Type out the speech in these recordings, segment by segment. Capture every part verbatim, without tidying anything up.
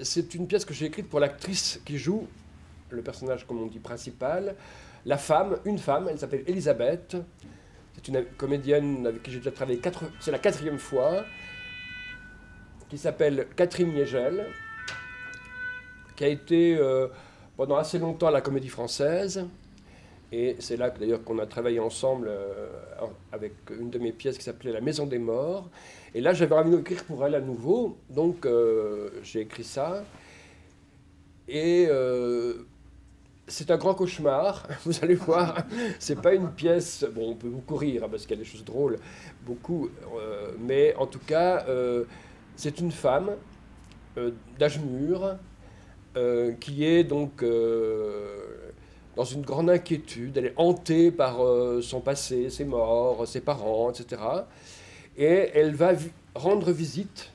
c'est une pièce que j'ai écrite pour l'actrice qui joue le personnage, comme on dit, principal. La femme, une femme, elle s'appelle Elisabeth. C'est une comédienne avec qui j'ai déjà travaillé, quatre, c'est la quatrième fois, qui s'appelle Catherine Niegel, qui a été euh, pendant assez longtemps à la Comédie Française. Et c'est là d'ailleurs qu'on a travaillé ensemble euh, avec une de mes pièces qui s'appelait La Maison des Morts. Et là, j'avais envie d'écrire pour elle à nouveau, donc euh, j'ai écrit ça. Et euh, c'est un grand cauchemar, vous allez voir. C'est pas une pièce, bon, on peut beaucoup rire, hein, parce qu'il y a des choses drôles, beaucoup, euh, mais en tout cas, euh, c'est une femme euh, d'âge mûr euh, qui est donc euh, dans une grande inquiétude. Elle est hantée par euh, son passé, ses morts, ses parents, et cetera. Et elle va vi- rendre visite,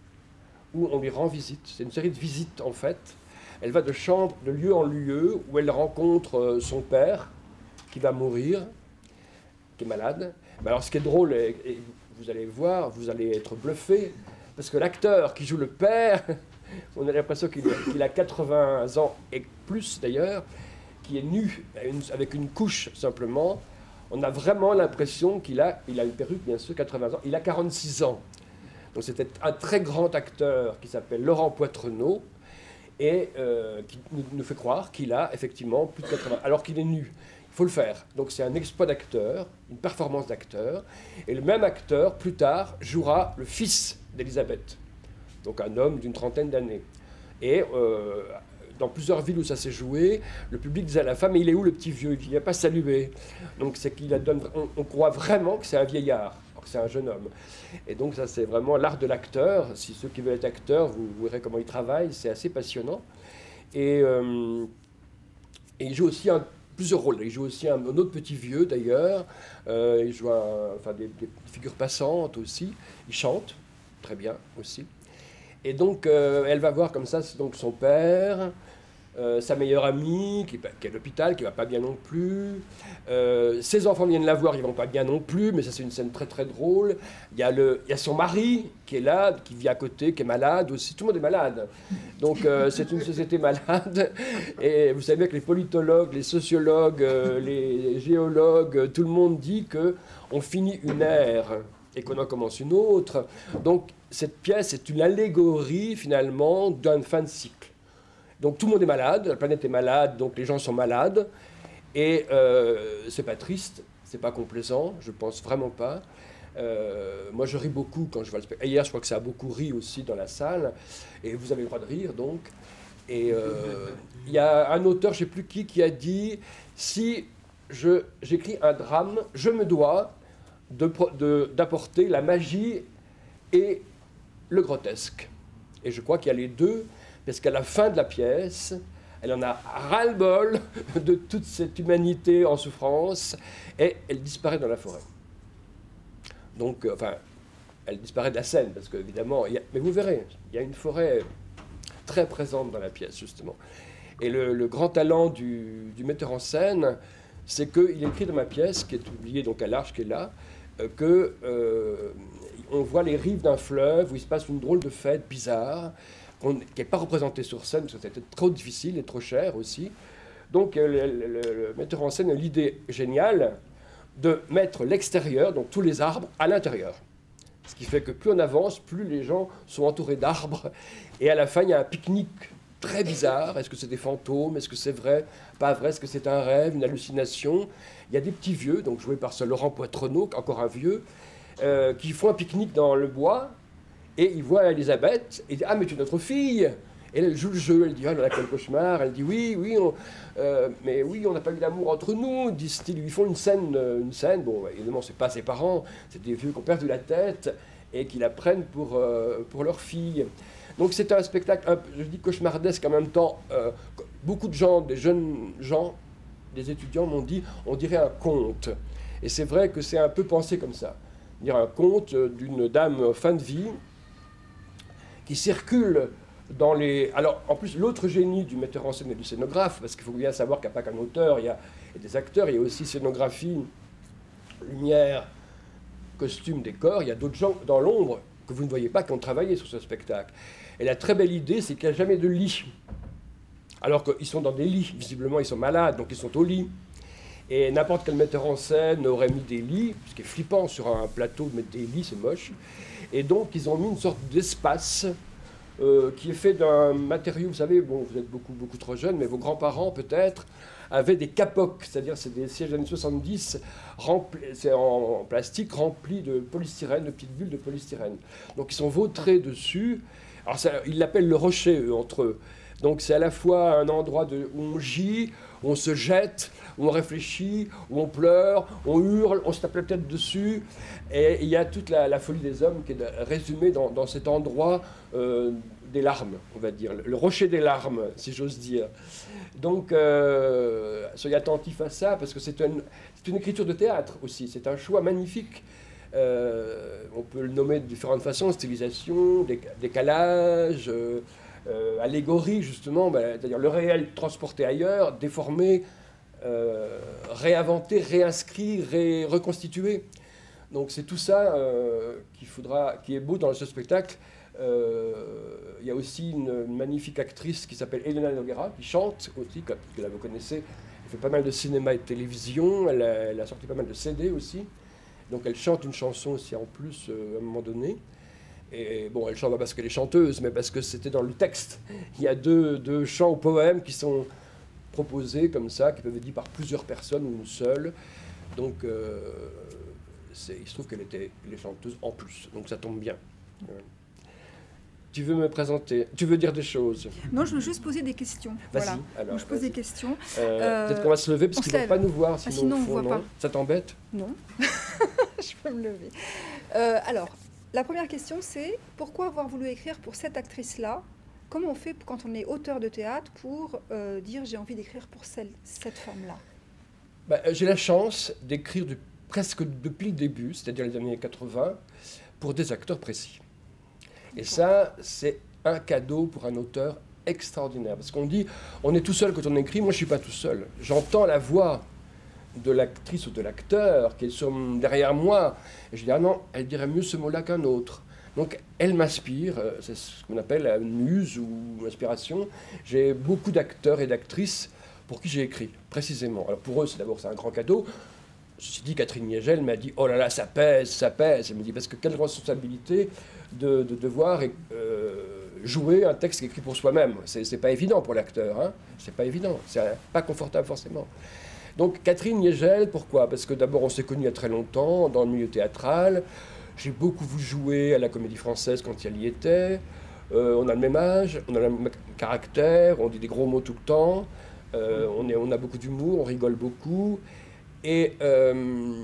ou on lui rend visite, c'est une série de visites en fait. Elle va de chambre, de lieu en lieu, où elle rencontre euh, son père, qui va mourir, qui est malade. Mais alors ce qui est drôle, et, et vous allez voir, vous allez être bluffé, parce que l'acteur qui joue le père, on a l'impression qu'il a, qu'il a quatre-vingts ans, et plus d'ailleurs, qui est nu, avec une couche simplement. On a vraiment l'impression qu'il a, il a une perruque, bien sûr, quatre-vingts ans, il a quarante-six ans. Donc c'était un très grand acteur qui s'appelle Laurent Poitrenaud, et euh, qui nous fait croire qu'il a effectivement plus de quatre-vingts, alors qu'il est nu. Il faut le faire. Donc c'est un exploit d'acteur, une performance d'acteur, et le même acteur, plus tard, jouera le fils d'Elisabeth, donc un homme d'une trentaine d'années. Et euh, dans plusieurs villes où ça s'est joué, le public disait à la femme, mais il est où le petit vieux? Il ne vient pas saluer. Donc c'est qu'il donne, on, on croit vraiment que c'est un vieillard, alors que c'est un jeune homme. Et donc ça c'est vraiment l'art de l'acteur. Si ceux qui veulent être acteurs, vous, vous verrez comment il travaille, c'est assez passionnant. Et, euh, et il joue aussi un, plusieurs rôles. Il joue aussi un, un autre petit vieux d'ailleurs. Euh, il joue un, enfin, des, des figures passantes aussi. Il chante très bien aussi. Et donc, euh, elle va voir comme ça donc son père, euh, sa meilleure amie, qui, qui est à l'hôpital, qui ne va pas bien non plus. Euh, ses enfants viennent la voir, ils ne vont pas bien non plus, mais ça, c'est une scène très, très drôle. Il y a, le, il y a son mari qui est là, qui vit à côté, qui est malade aussi. Tout le monde est malade. Donc, euh, c'est une société malade. Et vous savez que les politologues, les sociologues, euh, les géologues, tout le monde dit qu'on finit une ère et qu'on en commence une autre. Donc, cette pièce est une allégorie, finalement, d'une fin de cycle. Donc, tout le monde est malade, la planète est malade, donc les gens sont malades. Et euh, c'est pas triste, c'est pas complaisant, je pense vraiment pas. Euh, moi, je ris beaucoup quand je vois le spectacle. Et hier, je crois que ça a beaucoup ri aussi dans la salle. Et vous avez le droit de rire, donc. Et il euh, y a un auteur, je ne sais plus qui, qui a dit « Si je, j'écris un drame, je me dois de, de, d'apporter la magie et le grotesque. » Et je crois qu'il y a les deux, parce qu'à la fin de la pièce, elle en a ras-le-bol de toute cette humanité en souffrance, et elle disparaît dans la forêt. Donc, euh, enfin, elle disparaît de la scène, parce qu'évidemment, mais vous verrez, il y a une forêt très présente dans la pièce, justement. Et le, le grand talent du, du metteur en scène, c'est qu'il écrit dans ma pièce, qui est publiée donc à l'Arche, qui est là, euh, que euh, on voit les rives d'un fleuve où il se passe une drôle de fête bizarre, qui n'est pas représentée sur scène, parce que c'était trop difficile et trop cher aussi. Donc euh, le, le, le metteur en scène a l'idée géniale de mettre l'extérieur, donc tous les arbres, à l'intérieur. Ce qui fait que plus on avance, plus les gens sont entourés d'arbres. Et à la fin, il y a un pique-nique très bizarre. Est-ce que c'est des fantômes? Est-ce que c'est vrai? Pas vrai? Est-ce que c'est un rêve, une hallucination? Il y a des petits vieux, donc joués par ce Laurent Poitrenaud, encore un vieux, euh, qui font un pique-nique dans le bois. Et ils voient Elisabeth et disent « Ah, mais tu es notre fille !» Et elle joue le jeu, elle dit « Ah, là, quel cauchemar !» Elle dit « Oui, oui, on, euh, mais oui, on n'a pas eu d'amour entre nous !» disent-ils. Ils lui font une scène, une scène. Bon, évidemment, ce n'est pas ses parents, c'est des vieux qui ont perdu la tête et qui la prennent pour, euh, pour leur fille. Donc c'est un spectacle, un, je dis cauchemardesque en même temps. Euh, beaucoup de gens, des jeunes gens, des étudiants m'ont dit « On dirait un conte !» Et c'est vrai que c'est un peu pensé comme ça. Dire un conte d'une dame en fin de vie qui circule dans les... Alors, en plus, l'autre génie du metteur en scène et du scénographe, parce qu'il faut bien savoir qu'il n'y a pas qu'un auteur, il y a des acteurs, il y a aussi scénographie, lumière, costume, décor, il y a d'autres gens dans l'ombre que vous ne voyez pas qui ont travaillé sur ce spectacle. Et la très belle idée, c'est qu'il n'y a jamais de lit. Alors qu'ils sont dans des lits, visiblement ils sont malades, donc ils sont au lit. Et n'importe quel metteur en scène aurait mis des lits, ce qui est flippant sur un plateau de mettre des lits, c'est moche. Et donc ils ont mis une sorte d'espace euh, qui est fait d'un matériau, vous savez, bon, vous êtes beaucoup, beaucoup trop jeunes, mais vos grands-parents peut-être avaient des capocs, c'est-à-dire c'est des sièges des années soixante-dix, c'est en, en plastique remplis de polystyrène, de petites bulles de polystyrène. Donc ils sont vautrés dessus. Alors ça, ils l'appellent le rocher, eux, entre eux. Donc c'est à la fois un endroit de, où on gît, où on se jette, où on réfléchit, où on pleure, on hurle, on se tape la tête dessus. Et il y a toute la, la folie des hommes qui est résumée dans, dans cet endroit euh, des larmes, on va dire, le rocher des larmes, si j'ose dire. Donc euh, soyez attentifs à ça, parce que c'est une, c'est une écriture de théâtre aussi, c'est un choix magnifique. Euh, on peut le nommer de différentes façons, stylisation, décalage, euh, euh, allégorie justement, ben, c'est-à-dire le réel transporté ailleurs, déformé, euh, réinventé, réinscrit, ré reconstitué. Donc c'est tout ça euh, qu'il faudra, qui est beau dans ce spectacle. Euh, il y a aussi une, une magnifique actrice qui s'appelle Elena Noguera, qui chante aussi, que, que là vous connaissez. Elle fait pas mal de cinéma et de télévision, elle a, elle a sorti pas mal de C D aussi. Donc elle chante une chanson aussi en plus euh, à un moment donné. Et bon, elle chante pas parce qu'elle est chanteuse, mais parce que c'était dans le texte. Il y a deux, deux chants ou poèmes qui sont proposés comme ça, qui peuvent être dits par plusieurs personnes ou une seule. Donc euh, il se trouve qu'elle était elle est chanteuse en plus, donc ça tombe bien. Euh, tu veux me présenter? Tu veux dire des choses? Non, je veux juste poser des questions. Voilà. Alors, donc je pose des questions. Euh, euh, Peut-être qu'on va se lever parce qu'ils ne vont pas nous voir. Sinon, ah, sinon on ne voit non. pas. Ça t'embête? Non. Je peux me lever. Euh, alors, la première question, c'est pourquoi avoir voulu écrire pour cette actrice-là? Comment on fait quand on est auteur de théâtre pour euh, dire j'ai envie d'écrire pour celle, cette femme-là? Bah, j'ai la chance d'écrire de, presque depuis le début, c'est-à-dire les années quatre-vingts, pour des acteurs précis. Et ça, c'est un cadeau pour un auteur extraordinaire. Parce qu'on dit, on est tout seul quand on écrit. Moi, je ne suis pas tout seul. J'entends la voix de l'actrice ou de l'acteur qui est sur, derrière moi. Et je dis, ah non, elle dirait mieux ce mot-là qu'un autre. Donc, elle m'inspire. C'est ce qu'on appelle une muse ou une inspiration. J'ai beaucoup d'acteurs et d'actrices pour qui j'ai écrit, précisément. Alors, pour eux, c'est d'abord c'est un grand cadeau. Ceci dit, Catherine Niégel m'a dit « Oh là là, ça pèse, ça pèse !» Elle me dit « Parce que quelle responsabilité de, de devoir euh, jouer un texte écrit pour soi-même. C'est pas évident pour l'acteur, hein. C'est pas évident, c'est pas confortable forcément. » Donc Catherine Niégel, pourquoi? Parce que d'abord on s'est connus il y a très longtemps dans le milieu théâtral. J'ai beaucoup vu jouer à la Comédie Française quand elle y était. Euh, on a le même âge, on a le même caractère, on dit des gros mots tout le temps. Euh, on, est, on a beaucoup d'humour, on rigole beaucoup. Et, euh,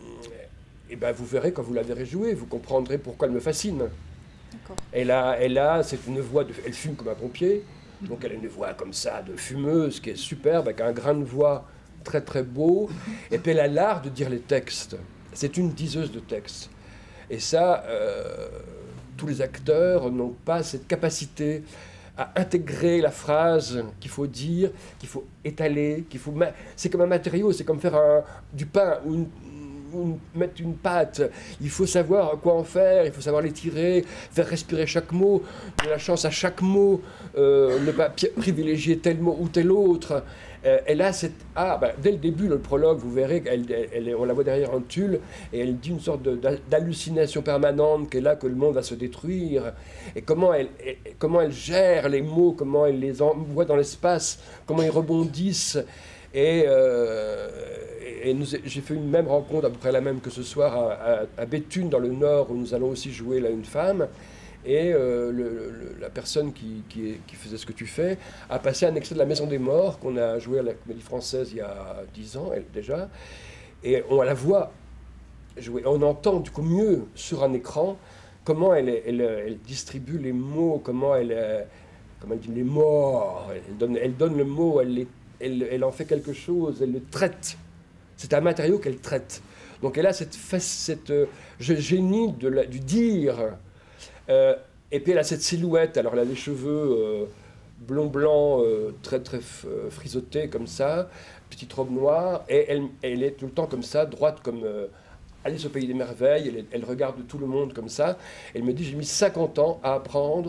et ben vous verrez quand vous la verrez jouer, vous comprendrez pourquoi elle me fascine. Elle a, elle a, c'est une voix, de, elle fume comme un pompier, donc elle a une voix comme ça, de fumeuse, qui est superbe, avec un grain de voix très très beau. Et puis elle a l'art de dire les textes. C'est une diseuse de textes. Et ça, euh, tous les acteurs n'ont pas cette capacité à intégrer la phrase qu'il faut dire, qu'il faut étaler, qu'il faut... C'est comme un matériau, c'est comme faire un, du pain ou, une, ou mettre une pâte. Il faut savoir quoi en faire, il faut savoir l'étirer, faire respirer chaque mot, donner la chance à chaque mot, euh, ne pas privilégier tel mot ou tel autre. Euh, elle a cette... Ah, ben, dès le début, le prologue, vous verrez qu'elle, elle, elle, on la voit derrière un tulle, et elle dit une sorte d'hallucination permanente qu'est là que le monde va se détruire. Et comment elle, et, comment elle gère les mots, comment elle les envoie dans l'espace, comment ils rebondissent. Et, euh, et j'ai fait une même rencontre, à peu près la même que ce soir, à, à, à Béthune, dans le Nord, où nous allons aussi jouer là une femme. Et euh, le, le, la personne qui, qui, est, qui faisait ce que tu fais a passé un extrait de La Maison des Morts qu'on a joué à la Comédie Française il y a dix ans elle, déjà. Et on la voit jouer. On entend du coup mieux sur un écran comment elle, elle, elle distribue les mots, comment elle, comment elle dit les morts. Elle donne, elle donne le mot, elle, les, elle, elle en fait quelque chose, elle le traite. C'est un matériau qu'elle traite. Donc elle a cette, cette euh, génie de la, du dire. Euh, et puis elle a cette silhouette, alors elle a les cheveux euh, blond blanc, euh, très très frisottés comme ça, petite robe noire, et elle, elle est tout le temps comme ça, droite comme euh, Alice au Pays des Merveilles, elle, elle regarde tout le monde comme ça. Elle me dit, j'ai mis cinquante ans à apprendre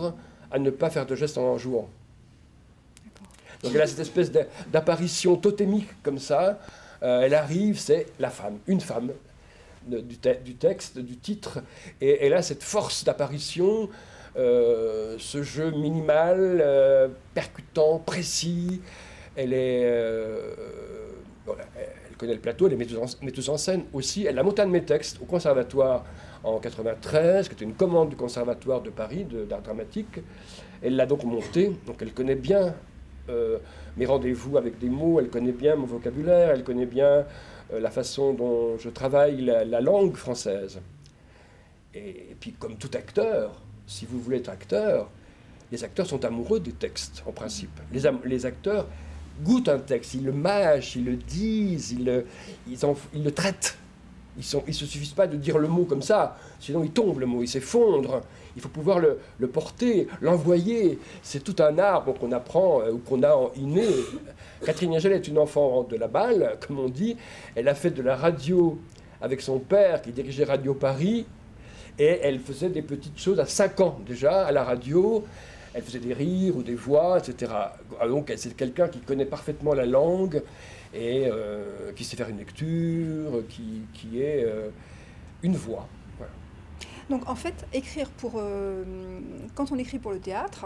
à ne pas faire de gestes en jouant. Donc elle a cette espèce d'apparition totémique comme ça. Euh, elle arrive, c'est la femme, une femme de, du, te du texte, du titre. Et elle a cette force d'apparition, euh, ce jeu minimal, euh, percutant, précis. Elle est... Euh, voilà, elle connaît le plateau, elle est metteuse en, metteuse en scène aussi. Elle a monté un de mes textes au conservatoire en quatre-vingt-treize, qui était une commande du conservatoire de Paris, d'art dramatique. Elle l'a donc monté, donc elle connaît bien euh, mes rendez-vous avec des mots, elle connaît bien mon vocabulaire, elle connaît bien euh, la façon dont je travaille la, la langue française. Et, et puis comme tout acteur, si vous voulez être acteur, les acteurs sont amoureux des textes, en principe. Les, les acteurs goûtent un texte, ils le mâchent, ils le disent, ils le, ils en, ils le traitent. Ils ne se suffisent pas de dire le mot comme ça, sinon il tombe le mot, il s'effondre. Il faut pouvoir le, le porter, l'envoyer. C'est tout un art qu'on apprend euh, ou qu'on a en inné. Catherine Niégel est une enfant de la balle, comme on dit. Elle a fait de la radio avec son père qui dirigeait Radio Paris. Et elle faisait des petites choses à cinq ans déjà à la radio. Elle faisait des rires ou des voix, et cetera. Donc c'est quelqu'un qui connaît parfaitement la langue et euh, qui sait faire une lecture, qui, qui est euh, une voix. Voilà. Donc en fait, écrire pour... Euh, quand on écrit pour le théâtre,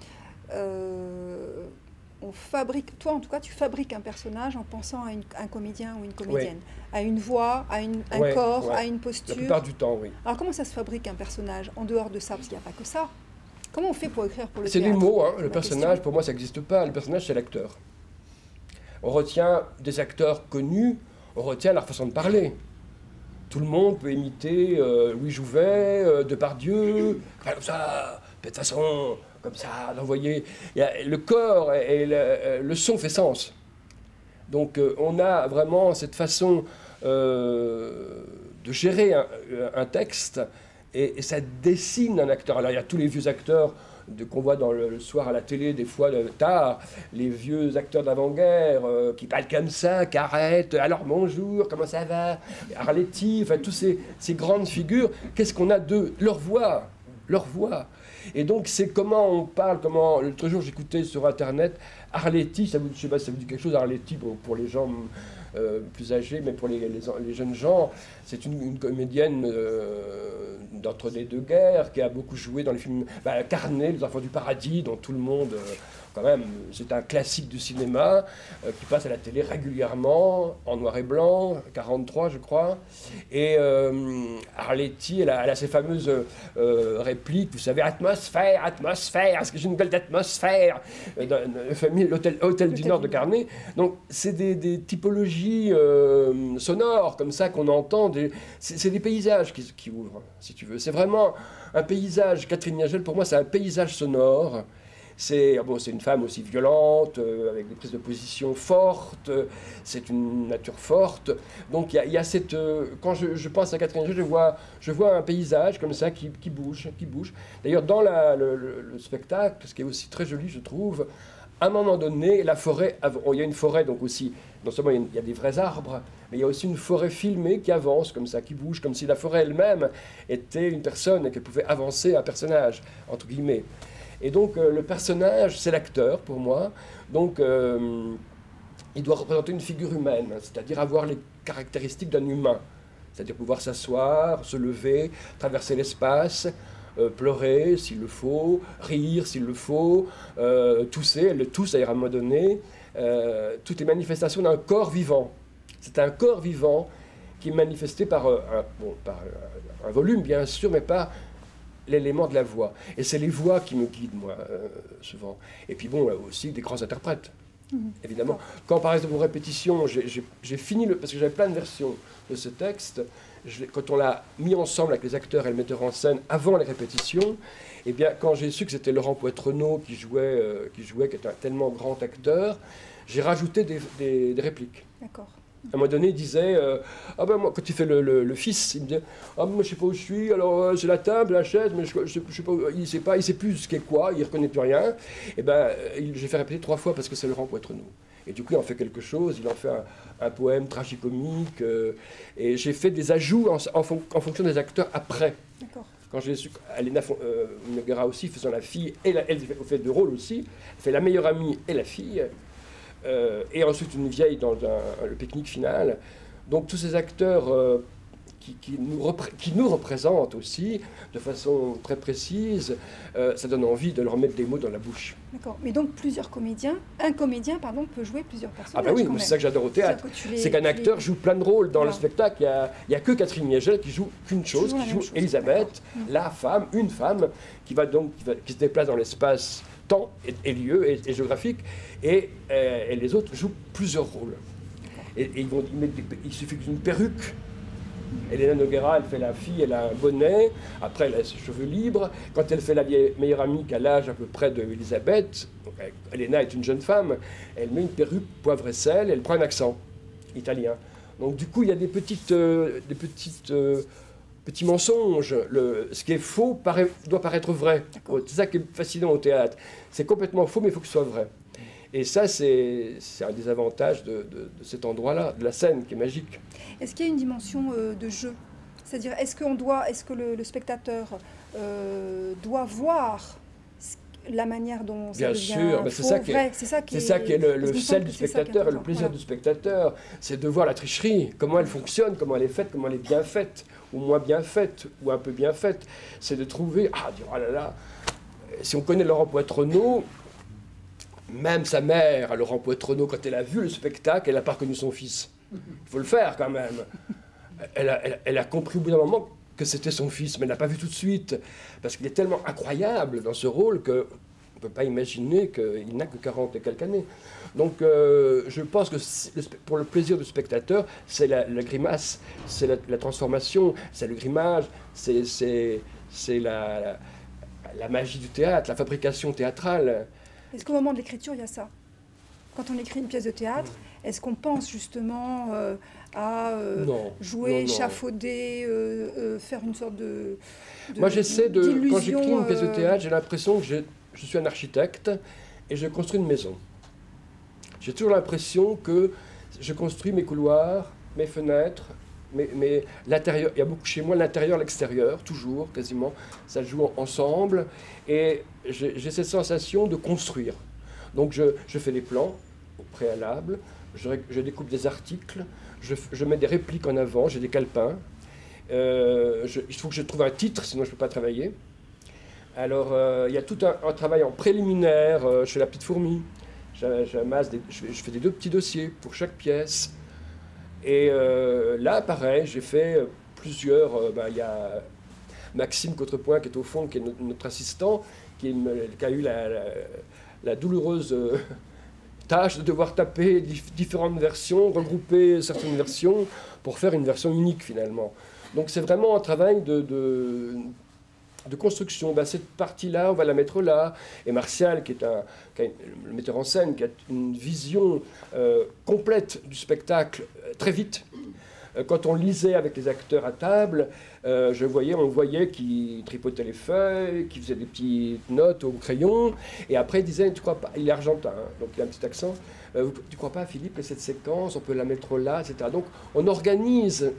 euh, on fabrique... Toi en tout cas, tu fabriques un personnage en pensant à une, un comédien ou une comédienne, oui. à une voix, à une, un ouais, corps, ouais. à une posture. La plupart du temps, oui. Alors comment ça se fabrique un personnage en dehors de ça? Parce qu'il n'y a pas que ça. Comment on fait pour écrire pour le théâtre? C'est des mots, hein. Le personnage, question. Pour moi, ça n'existe pas. Le personnage, c'est l'acteur. On retient des acteurs connus, on retient leur façon de parler. Tout le monde peut imiter euh, Louis Jouvet, euh, Depardieu, comme ça, de toute façon, comme ça, d'envoyer. Le corps et le, le son fait sens. Donc euh, on a vraiment cette façon euh, de gérer un, un texte et, et ça dessine un acteur. Alors il y a tous les vieux acteurs qu'on voit dans le, le soir à la télé, des fois de, tard, les vieux acteurs d'avant-guerre euh, qui parlent comme ça, qui arrêtent, alors bonjour, comment ça va, Arletty, enfin tous ces, ces grandes figures, qu'est-ce qu'on a d'eux? Leur voix, leur voix. Et donc c'est comment on parle, comment, l'autre jour j'écoutais sur internet, Arletty, ça vous, je sais pas si ça vous dit quelque chose, Arletty, bon, pour les gens euh, plus âgés, mais pour les, les, les jeunes gens, c'est une, une comédienne euh, d'entre-deux-guerres qui a beaucoup joué dans les films, bah, Carnet, Les Enfants du Paradis, dont tout le monde, euh, quand même, c'est un classique du cinéma, euh, qui passe à la télé régulièrement, en noir et blanc, quarante-trois je crois, et euh, Arletty, elle a, elle a ses fameuses euh, répliques, vous savez, atmosphère, atmosphère, est-ce que j'ai une gueule d'atmosphère, euh, dans la famille, l'hôtel Hôtel du Nord de Carnet. Donc c'est des, des typologies euh, sonores comme ça qu'on entend, c'est des paysages qui, qui ouvrent, si tu veux. C'est vraiment un paysage, Catherine Niégel, pour moi, c'est un paysage sonore. C'est bon, une femme aussi violente, euh, avec des prises de position fortes, euh, c'est une nature forte. Donc il y, y a cette... Euh, quand je, je pense à Catherine Niégel, je vois, je vois un paysage comme ça qui, qui bouge, qui bouge. D'ailleurs, dans la, le, le, le spectacle, ce qui est aussi très joli, je trouve, à un moment donné, la forêt... Il y a une forêt, donc aussi, non seulement il y, a des vrais arbres, mais il y a aussi une forêt filmée qui avance comme ça, qui bouge, comme si la forêt elle-même était une personne et qu'elle pouvait avancer un personnage, entre guillemets. Et donc euh, le personnage, c'est l'acteur pour moi, donc euh, il doit représenter une figure humaine, c'est-à-dire avoir les caractéristiques d'un humain, c'est-à-dire pouvoir s'asseoir, se lever, traverser l'espace, euh, pleurer s'il le faut, rire s'il le faut, euh, tousser, elle le tousse à un moment donné, euh, toutes les manifestations d'un corps vivant. C'est un corps vivant qui est manifesté par, euh, un, bon, par euh, un volume bien sûr, mais pas l'élément de la voix. Et c'est les voix qui me guident, moi, euh, souvent. Et puis bon, aussi des grands interprètes, mmh. évidemment. Quand, par exemple, aux répétitions, j'ai fini, le, parce que j'avais plein de versions de ce texte, je, quand on l'a mis ensemble avec les acteurs et le metteur en scène avant les répétitions, et bien, quand j'ai su que c'était Laurent Poitrenaud qui jouait, euh, qui jouait, qui est un tellement grand acteur, j'ai rajouté des, des, des répliques. D'accord. À un moment donné, il disait, euh, ah ben moi, quand il fait le, le, le fils, il me dit, ah ben moi je sais pas où je suis, alors euh, c'est la table, la chaise, mais je, je, je sais pas, il sait pas, il sait plus ce qu'est quoi, il reconnaît plus rien. Et ben, j'ai fait répéter trois fois parce que c'est Laurent Poitrenaud. Et du coup, il en fait quelque chose, il en fait un, un poème tragicomique, euh, et j'ai fait des ajouts en, en, fon en fonction des acteurs après. D'accord. quand j'ai su Elena euh, Noguera aussi faisant la fille, et la, elle fait deux rôles aussi, elle fait la meilleure amie et la fille, euh, et ensuite une vieille dans un, le pique-nique final. Donc tous ces acteurs euh, qui, qui, nous qui nous représentent aussi de façon très précise, euh, ça donne envie de leur mettre des mots dans la bouche. D'accord, mais donc plusieurs comédiens, un comédien pardon, peut jouer plusieurs personnages. Ah bah oui, c'est ça que j'adore au théâtre. C'est qu'un acteur les... joue plein de rôles dans voilà. le spectacle. Il n'y a, a que Catherine Miegel qui joue qu'une chose, qui joue Elisabeth, la femme, une femme, qui va donc qui, va, qui se déplace dans l'espace, temps et, et lieu et, et géographique, et, euh, et les autres jouent plusieurs rôles. Et, et ils vont, ils mettent des, il suffit d'une perruque. Elena Noguera, elle fait la fille, elle a un bonnet, après elle a ses cheveux libres. Quand elle fait la vieille, meilleure amie qui a l'âge à peu près de Elisabeth, Elena est une jeune femme, elle met une perruque poivre et sel, elle prend un accent italien. Donc du coup, il y a des, petites, euh, des petites, euh, petits mensonges. Le, ce qui est faux paraît, doit paraître vrai. C'est ça qui est fascinant au théâtre. C'est complètement faux, mais il faut que ce soit vrai. Et ça, c'est un des avantages de, de, de cet endroit-là, de la scène, qui est magique. Est-ce qu'il y a une dimension euh, de jeu? C'est-à-dire, est-ce qu'on doit, est-ce que le, le spectateur euh, doit voir la manière dont ça Bien devient sûr, faux, c'est ça qui est, c'est ça qui est, ça qui est le, le sel du spectateur, et le plaisir voilà. du spectateur, c'est de voir la tricherie, comment elle fonctionne, comment elle est faite, comment elle est bien faite, ou moins bien faite, ou un peu bien faite. C'est de trouver, ah, dire, oh là là, si on connaît Laurent Poitrenaud, même sa mère, Laurent Poitrenaud, quand elle a vu le spectacle, elle n'a pas reconnu son fils. Il faut le faire quand même. Elle a, elle, elle a compris au bout d'un moment que c'était son fils, mais elle n'a pas vu tout de suite. Parce qu'il est tellement incroyable dans ce rôle qu'on ne peut pas imaginer qu'il n'a que quarante et quelques années. Donc euh, je pense que pour le plaisir du spectateur, c'est la, la grimace, c'est la, la transformation, c'est le grimage, c'est la, la, la magie du théâtre, la fabrication théâtrale. Est-ce qu'au moment de l'écriture, il y a ça? Quand on écrit une pièce de théâtre, est-ce qu'on pense justement euh, à euh, non, jouer, non, non. échafauder, euh, euh, faire une sorte de... de Moi, j'essaie de... Quand j'écris une pièce de théâtre, j'ai l'impression que je, je suis un architecte et je construis une maison. J'ai toujours l'impression que je construis mes couloirs, mes fenêtres, mais, mais l'intérieur, il y a beaucoup chez moi l'intérieur, l'extérieur, toujours, quasiment, ça joue ensemble, et j'ai cette sensation de construire. Donc je, je fais des plans au préalable, je, je découpe des articles, je, je mets des répliques en avant, j'ai des calepins, euh, je, il faut que je trouve un titre, sinon je ne peux pas travailler. Alors euh, il y a tout un, un travail en préliminaire, euh, je fais la petite fourmi, j'amasse des, je, je fais des deux petits dossiers pour chaque pièce. Et euh, là, pareil, j'ai fait plusieurs... Il euh, bah, y a Maxime Contrepoint, qui est au fond, qui est notre, notre assistant, qui, me, qui a eu la, la, la douloureuse euh, tâche de devoir taper dif différentes versions, regrouper certaines versions, pour faire une version unique, finalement. Donc c'est vraiment un travail de... de de construction, ben, cette partie-là, on va la mettre là. Et Martial, qui est un, qui a une, le metteur en scène, qui a une vision euh, complète du spectacle euh, très vite. Euh, quand on lisait avec les acteurs à table, euh, je voyais, on voyait qu'ils tripotaient les feuilles, qu'ils faisaient des petites notes au crayon, et après ils disaient, tu crois pas, il est argentin, hein, donc il a un petit accent, euh, tu crois pas, Philippe, que cette séquence, on peut la mettre là, et cetera. Donc on organise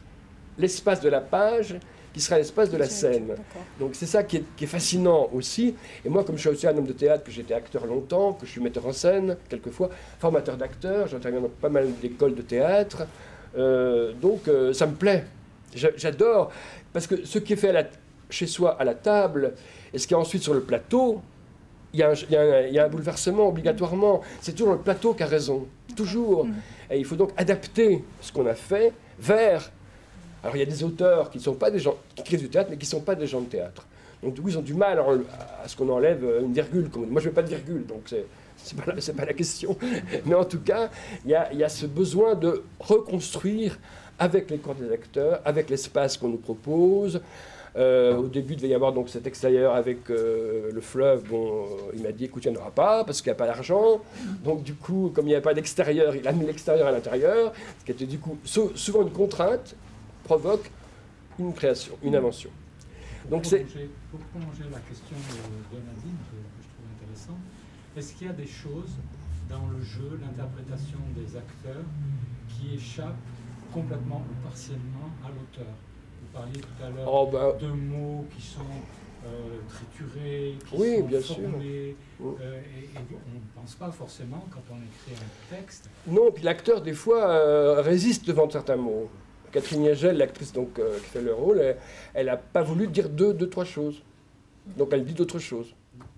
l'espace de la page qui sera l'espace de la scène. Donc c'est ça qui est, qui est fascinant aussi. Et moi, comme je suis aussi un homme de théâtre, que j'étais acteur longtemps, que je suis metteur en scène, quelquefois, formateur d'acteurs, j'interviens dans pas mal d'écoles de théâtre, euh, donc euh, ça me plaît. J'adore, parce que ce qui est fait à la, chez soi à la table, et ce qui est ensuite sur le plateau, il y, y, y a un bouleversement obligatoirement. C'est toujours le plateau qui a raison, toujours. Mmh. Et il faut donc adapter ce qu'on a fait vers... Alors il y a des auteurs qui ne sont pas des gens qui écrivent du théâtre, mais qui ne sont pas des gens de théâtre. Donc du coup, ils ont du mal à, à ce qu'on enlève une virgule. Comme... Moi, je ne veux pas de virgule, donc c'est c'est pas, la, pas la question. Mais en tout cas, il y a, y a ce besoin de reconstruire avec les corps des acteurs, avec l'espace qu'on nous propose. Euh, au début, il devait y avoir donc cet extérieur avec euh, le fleuve. Bon, euh, il m'a dit, écoute, il n'y en aura pas parce qu'il n'y a pas d'argent. Donc du coup, comme il n'y avait pas d'extérieur, il a mis l'extérieur à l'intérieur, ce qui était du coup so souvent une contrainte, provoque une création, une invention. Donc pour, prolonger, pour prolonger la question de, de Nadine, que, que je trouve intéressante, est-ce qu'il y a des choses dans le jeu, l'interprétation des acteurs, qui échappent complètement ou partiellement à l'auteur? Vous parliez tout à l'heure Oh, ben, de mots qui sont euh, triturés, qui oui, sont bien formés, sûr. euh, et, et on ne pense pas forcément, quand on écrit un texte. Non, puis l'acteur, des fois, euh, résiste devant certains mots. Catherine Niegel, l'actrice donc, euh, qui fait le rôle, elle n'a pas voulu dire deux, deux, trois choses. Donc elle dit d'autres choses.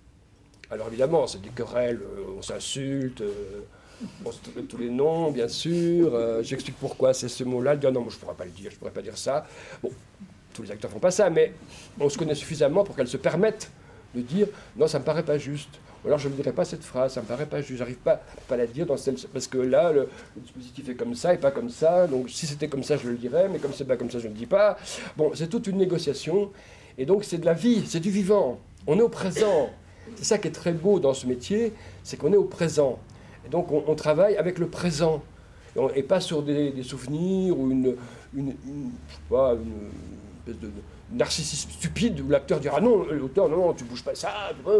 Alors évidemment, c'est des querelles, euh, on s'insulte, euh, on se donne tous les noms, bien sûr. Euh, J'explique pourquoi c'est ce mot-là. Elle dit ah non, moi, je ne pourrais pas le dire, je ne pourrais pas dire ça. Bon, tous les acteurs ne font pas ça, mais on se connaît suffisamment pour qu'elle se permette de dire non, ça ne me paraît pas juste. Ou alors je ne dirais pas cette phrase, ça ne me paraît pas juste, j'arrive pas, pas à la dire dans celle, parce que là, le, le dispositif est comme ça et pas comme ça, donc si c'était comme ça, je le dirais, mais comme c'est pas comme ça, je ne le dis pas. Bon, c'est toute une négociation, et donc c'est de la vie, c'est du vivant, on est au présent. C'est ça qui est très beau dans ce métier, c'est qu'on est au présent. Et donc on, on travaille avec le présent, et, on, et pas sur des, des souvenirs ou une, une, une, je sais pas, une, une espèce de... narcissisme stupide où l'acteur dira non, l'auteur, non, non, tu bouges pas ça.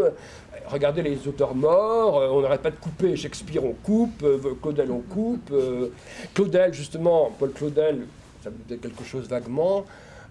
Regardez les auteurs morts, on n'arrête pas de couper. Shakespeare, on coupe, Claudel, on coupe. Claudel, justement, Paul Claudel, ça me dit quelque chose vaguement,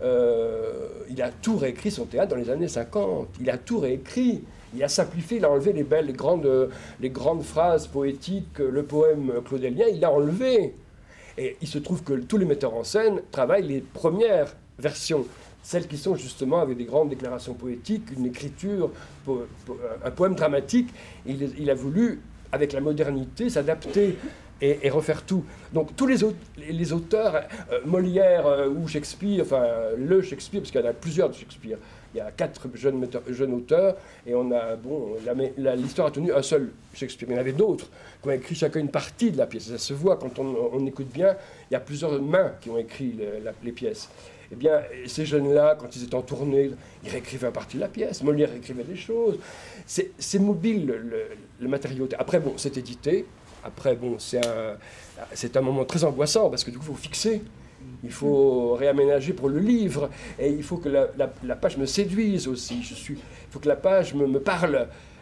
euh, il a tout réécrit son théâtre dans les années cinquante. Il a tout réécrit. Il a simplifié, il a enlevé les belles, les grandes, les grandes phrases poétiques, le poème claudélien, il l'a enlevé. Et il se trouve que tous les metteurs en scène travaillent les premières versions. Celles qui sont justement avec des grandes déclarations poétiques, une écriture, po po un poème dramatique. Il, il a voulu, avec la modernité, s'adapter et, et refaire tout. Donc tous les, auteurs, les auteurs euh, Molière euh, ou Shakespeare, enfin le Shakespeare, parce qu'il y en a plusieurs de Shakespeare, il y a quatre jeunes, metteurs, jeunes auteurs, et on a, bon, l'histoire a tenu un seul Shakespeare. Il y en avait d'autres qui ont écrit chacun une partie de la pièce. Ça se voit quand on, on écoute bien, il y a plusieurs mains qui ont écrit le, la, les pièces. Eh bien, ces jeunes-là, quand ils étaient en tournée, ils réécrivaient une partie de la pièce. Molière écrivait des choses. C'est mobile, le, le, le matériau. Après, bon, c'est édité. Après, bon, c'est un, un moment très angoissant, parce que du coup, il faut fixer. Il faut réaménager pour le livre. Et il faut que la, la, la page me séduise aussi. Je suis, il faut que la page me, me parle.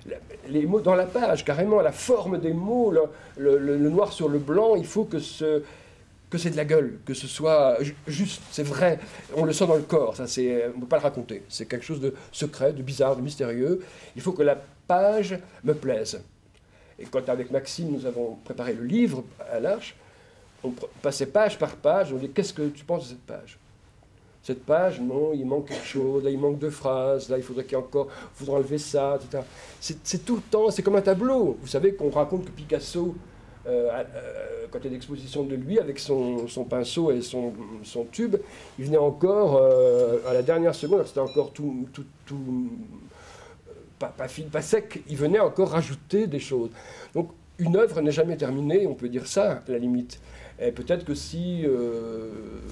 Les mots dans la page, carrément, la forme des mots, le, le, le noir sur le blanc, il faut que ce... que c'est de la gueule, que ce soit juste, c'est vrai, on le sent dans le corps, ça, on ne peut pas le raconter. C'est quelque chose de secret, de bizarre, de mystérieux. Il faut que la page me plaise. Et quand avec Maxime, nous avons préparé le livre à l'Arche, on passait page par page, on dit qu'est-ce que tu penses de cette page? Cette page, non, il manque quelque chose, là il manque deux phrases, là il faudrait qu'il y ait encore, il faudrait enlever ça, et cetera. C'est tout le temps, c'est comme un tableau. Vous savez qu'on raconte que Picasso, Euh, euh, quand il y a des expositions de lui, avec son, son pinceau et son, son tube, il venait encore, euh, à la dernière seconde, c'était encore tout, tout, tout euh, pas, pas, fine, pas sec, il venait encore rajouter des choses. Donc une œuvre n'est jamais terminée, on peut dire ça, à la limite. Et peut-être que si, euh,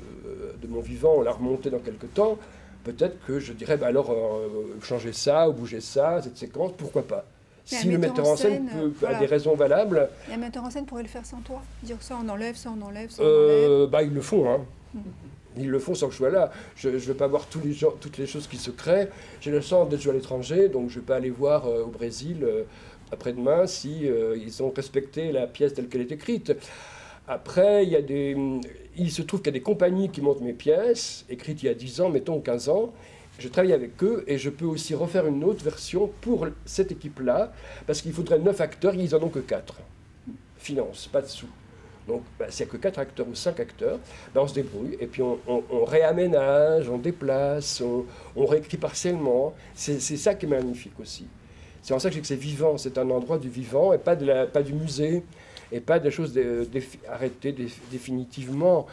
de mon vivant, on l'a remonté dans quelque temps, peut-être que je dirais, bah alors, euh, changer ça, ou bouger ça, cette séquence, pourquoi pas. Si le metteur en scène, scène peut, voilà. a des raisons valables... Et un metteur en scène pourrait le faire sans toi? Dire ça on enlève, ça on enlève, ça on euh, enlève. Bah, ils le font, hein. Mm. Ils le font sans que je sois là. Je ne veux pas voir tous les gens, toutes les choses qui se créent. J'ai le sens d'être à l'étranger, donc je ne vais pas aller voir euh, au Brésil euh, après-demain si euh, ils ont respecté la pièce telle qu'elle est écrite. Après, il, y a des, il se trouve qu'il y a des compagnies qui montent mes pièces, écrites il y a dix ans, mettons quinze ans. Je travaille avec eux et je peux aussi refaire une autre version pour cette équipe-là, parce qu'il faudrait neuf acteurs, ils n'en ont que quatre. Finance, pas de sous. Donc, bah, s'il n'y a que quatre acteurs ou cinq acteurs, bah, on se débrouille et puis on, on, on réaménage, on déplace, on, on réécrit partiellement. C'est ça qui est magnifique aussi. C'est en ça que je dis que c'est vivant, c'est un endroit du vivant et pas, de la, pas du musée et pas des choses de, de, arrêtées de, définitivement.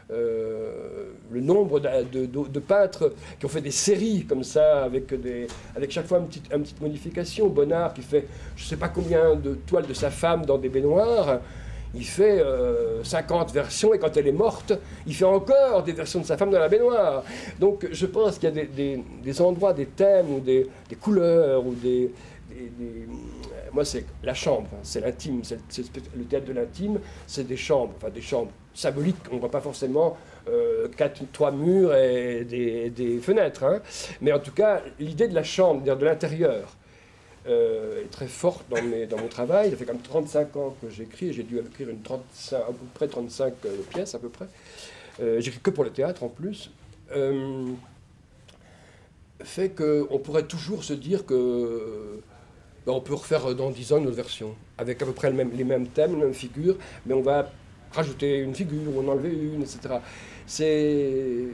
Euh, le nombre de, de, de, de peintres qui ont fait des séries comme ça, avec, des, avec chaque fois une petite, une petite modification. Bonnard qui fait je ne sais pas combien de toiles de sa femme dans des baignoires, il fait euh, cinquante versions et quand elle est morte, il fait encore des versions de sa femme dans la baignoire. Donc je pense qu'il y a des, des, des endroits, des thèmes, ou des, des couleurs, ou des... des, des moi, c'est la chambre, c'est l'intime, le théâtre de l'intime, c'est des chambres, enfin des chambres symboliques, on ne voit pas forcément euh, quatre, trois murs et des, des fenêtres, hein. Mais en tout cas, l'idée de la chambre, de l'intérieur, euh, est très forte dans, mes, dans mon travail. Ça fait comme trente-cinq ans que j'écris, j'ai dû écrire une trente-cinq, à peu près trente-cinq euh, pièces à peu près. Euh, j'écris que pour le théâtre en plus. euh, fait qu'on pourrait toujours se dire que ben, on peut refaire dans dix ans une autre version, avec à peu près le même, les mêmes thèmes, les mêmes figures, mais on va rajouter une figure, ou en enlever une, et cetera. C'est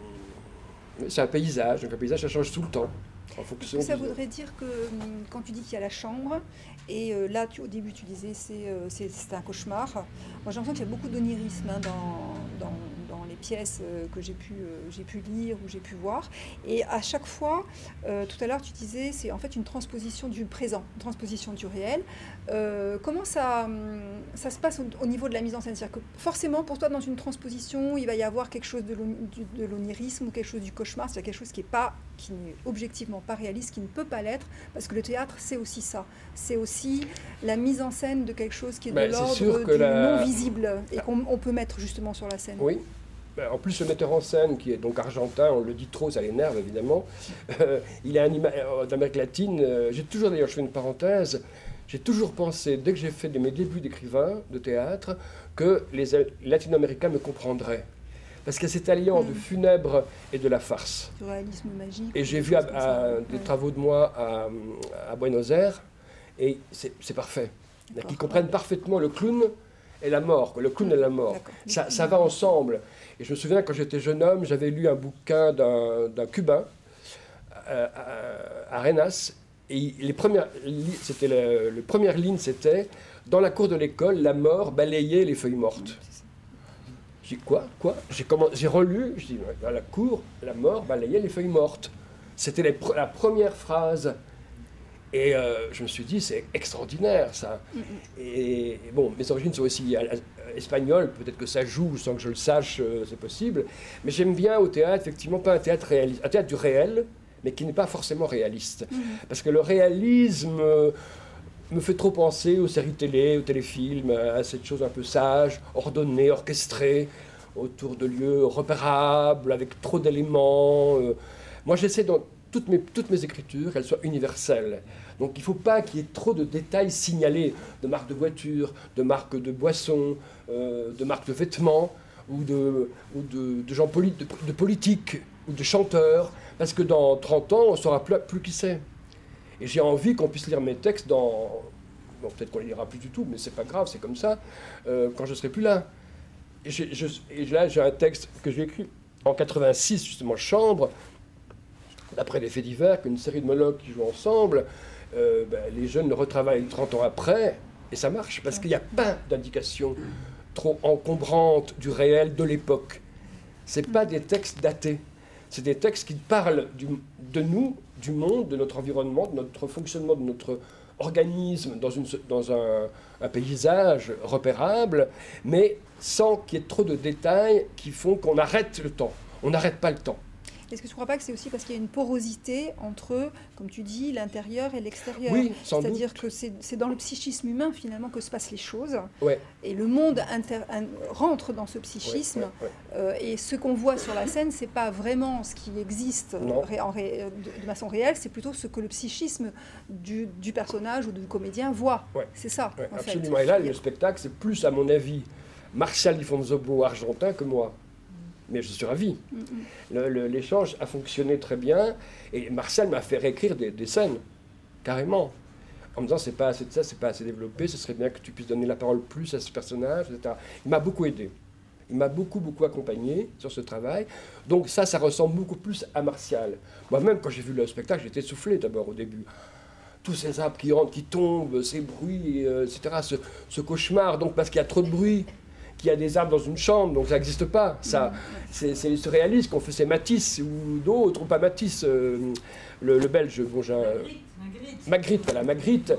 un paysage, donc un paysage, ça change tout le temps. En fonction ça du... voudrait dire que quand tu dis qu'il y a la chambre, et euh, là tu, au début tu disais c'est euh, c'est un cauchemar, moi j'ai l'impression qu'il y a beaucoup d'onirisme hein, dans, dans, dans les pièces euh, que j'ai pu, euh, j'ai pu lire ou j'ai pu voir, et à chaque fois, euh, tout à l'heure tu disais c'est en fait une transposition du présent, une transposition du réel. Euh, comment ça, ça se passe au, au niveau de la mise en scène? C'est-à-dire que forcément pour toi dans une transposition il va y avoir quelque chose de l'onirisme ou quelque chose du cauchemar, c'est-à-dire quelque chose qui est pas, qui n'est objectivement pas réaliste, qui ne peut pas l'être, parce que le théâtre c'est aussi ça, c'est aussi la mise en scène de quelque chose qui est ben, de l'ordre du la... non visible et qu'on on peut mettre justement sur la scène. Oui. En plus, le metteur en scène, qui est donc argentin, on le dit trop, ça l'énerve évidemment, euh, il est euh, d'Amérique latine. Euh, j'ai toujours, d'ailleurs, je fais une parenthèse, j'ai toujours pensé, dès que j'ai fait de mes débuts d'écrivain de théâtre, que les latino-américains me comprendraient. Parce qu'il y a cet alliance mmh. de funèbre et de la farce. Du réalisme magique. Et j'ai vu à, à, des ouais. travaux de moi à, à Buenos Aires, et c'est parfait. Ils comprennent parfaitement le clown et la mort, le clown et la mort. Ça, ça va ensemble. Et je me souviens, quand j'étais jeune homme, j'avais lu un bouquin d'un Cubain euh, à, à Arenas, et les premières, c'était le, le première ligne, c'était « Dans la cour de l'école, la mort balayait les feuilles mortes ». J'ai dit « Quoi Quoi ?» J'ai relu, je dis « Dans la cour, la mort balayait les feuilles mortes ». C'était la première phrase. Et euh, je me suis dit, c'est extraordinaire, ça. Mm-hmm. et, et bon, mes origines sont aussi espagnoles, peut-être que ça joue sans que je le sache, euh, c'est possible. Mais j'aime bien au théâtre, effectivement, pas un théâtre réaliste, un théâtre du réel, mais qui n'est pas forcément réaliste. Mm-hmm. Parce que le réalisme euh, me fait trop penser aux séries télé, aux téléfilms, à cette chose un peu sage, ordonnée, orchestrée, autour de lieux repérables, avec trop d'éléments. Euh. Moi, j'essaie dans Toutes mes, toutes mes écritures, qu'elles soient universelles. Donc il ne faut pas qu'il y ait trop de détails signalés, de marques de voitures, de marques de boissons, euh, de marques de vêtements, ou de, ou de, de gens poli de, de politiques, ou de chanteurs, parce que dans trente ans, on ne saura plus, plus qui c'est. Et j'ai envie qu'on puisse lire mes textes dans... Bon, peut-être qu'on ne les lira plus du tout, mais c'est pas grave, c'est comme ça, euh, quand je ne serai plus là. Et, je, et là, j'ai un texte que j'ai écrit en quatre-vingt-six, justement, Chambre, d'après les faits divers, qu'une série de monologues qui jouent ensemble, euh, ben, les jeunes le retravaillent trente ans après, et ça marche, parce qu'il n'y a pas d'indication trop encombrante du réel de l'époque. Ce n'est pas des textes datés, c'est des textes qui parlent du, de nous, du monde, de notre environnement, de notre fonctionnement, de notre organisme dans, une, dans un, un paysage repérable, mais sans qu'il y ait trop de détails qui font qu'on arrête le temps. On n'arrête pas le temps. Est-ce que tu ne crois pas que c'est aussi parce qu'il y a une porosité entre, comme tu dis, l'intérieur et l'extérieur? Oui, sans doute. C'est-à-dire que c'est dans le psychisme humain, finalement, que se passent les choses. Ouais. Et le monde inter, un, rentre dans ce psychisme. Ouais, ouais, ouais. Euh, et ce qu'on voit sur la scène, ce n'est pas vraiment ce qui existe ré, en ré, de, de façon réelle, c'est plutôt ce que le psychisme du, du personnage ou du comédien voit. Ouais. C'est ça, ouais, en absolument. fait. Et là, le spectacle, c'est plus, à mon avis, Martial Di Fonzobo argentin que moi. Mais je suis ravi. Mm-hmm. L'échange a fonctionné très bien. Et Martial m'a fait réécrire des, des scènes, carrément. En me disant, c'est pas assez de ça, c'est pas assez développé, ce serait bien que tu puisses donner la parole plus à ce personnage, et cetera. Il m'a beaucoup aidé. Il m'a beaucoup, beaucoup accompagné sur ce travail. Donc ça, ça ressemble beaucoup plus à Martial. Moi-même, quand j'ai vu le spectacle, j'étais essoufflé d'abord au début. Tous ces arbres qui rentrent, qui tombent, ces bruits, euh, et cetera. Ce, ce cauchemar, donc parce qu'il y a trop de bruit. Qu'il y a des arbres dans une chambre, donc ça n'existe pas. Ça, c'est les surréalistes qu'on fait, c'est Matisse ou d'autres, ou pas Matisse, euh, le, le belge, bon, j'ai un... Magritte, Magritte, voilà, Magritte,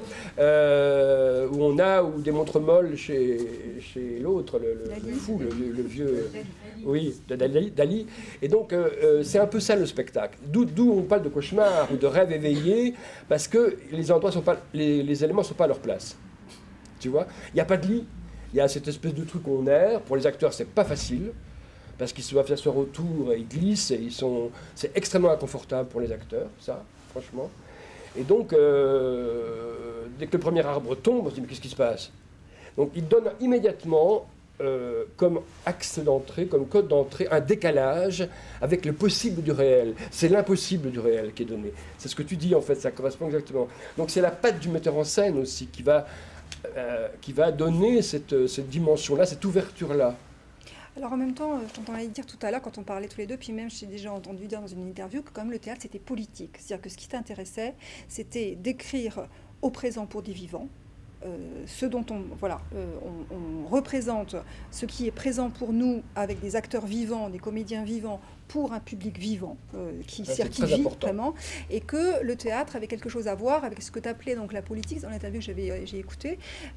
euh, où on a ou des montres molles chez, chez l'autre, le, le, le fou, le, le vieux, oui, de Dali, Dali. Et donc, euh, euh, c'est un peu ça le spectacle. D'où on parle de cauchemar ou de rêve éveillé, parce que les endroits sont pas, les, les éléments ne sont pas à leur place. Tu vois, il n'y a pas de lit. Il y a cette espèce de truc qu'on erre. Pour les acteurs, c'est pas facile, parce qu'ils se doivent s'asseoir autour, et ils glissent, et ils sont... c'est extrêmement inconfortable pour les acteurs, ça, franchement. Et donc, euh, dès que le premier arbre tombe, on se dit, mais qu'est-ce qui se passe? Donc, il donne immédiatement euh, comme axe d'entrée, comme code d'entrée, un décalage avec le possible du réel. C'est l'impossible du réel qui est donné. C'est ce que tu dis en fait, ça correspond exactement. Donc c'est la patte du metteur en scène aussi qui va, euh, qui va donner cette, cette dimension-là, cette ouverture-là. Alors en même temps, je t'entendais dire tout à l'heure, quand on parlait tous les deux, puis même j'ai déjà entendu dire dans une interview que quand même le théâtre c'était politique. C'est-à-dire que ce qui t'intéressait, c'était d'écrire au présent pour des vivants, euh, ce dont on, voilà, euh, on, on représente ce qui est présent pour nous avec des acteurs vivants, des comédiens vivants, pour un public vivant, euh, qui, ça, qui vit vraiment, et que le théâtre avait quelque chose à voir avec ce que tu appelais donc la politique, dans l'interview que j'avais, j'ai écouté,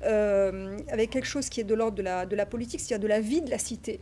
euh, avec quelque chose qui est de l'ordre de la, de la politique, c'est-à-dire de la vie de la cité.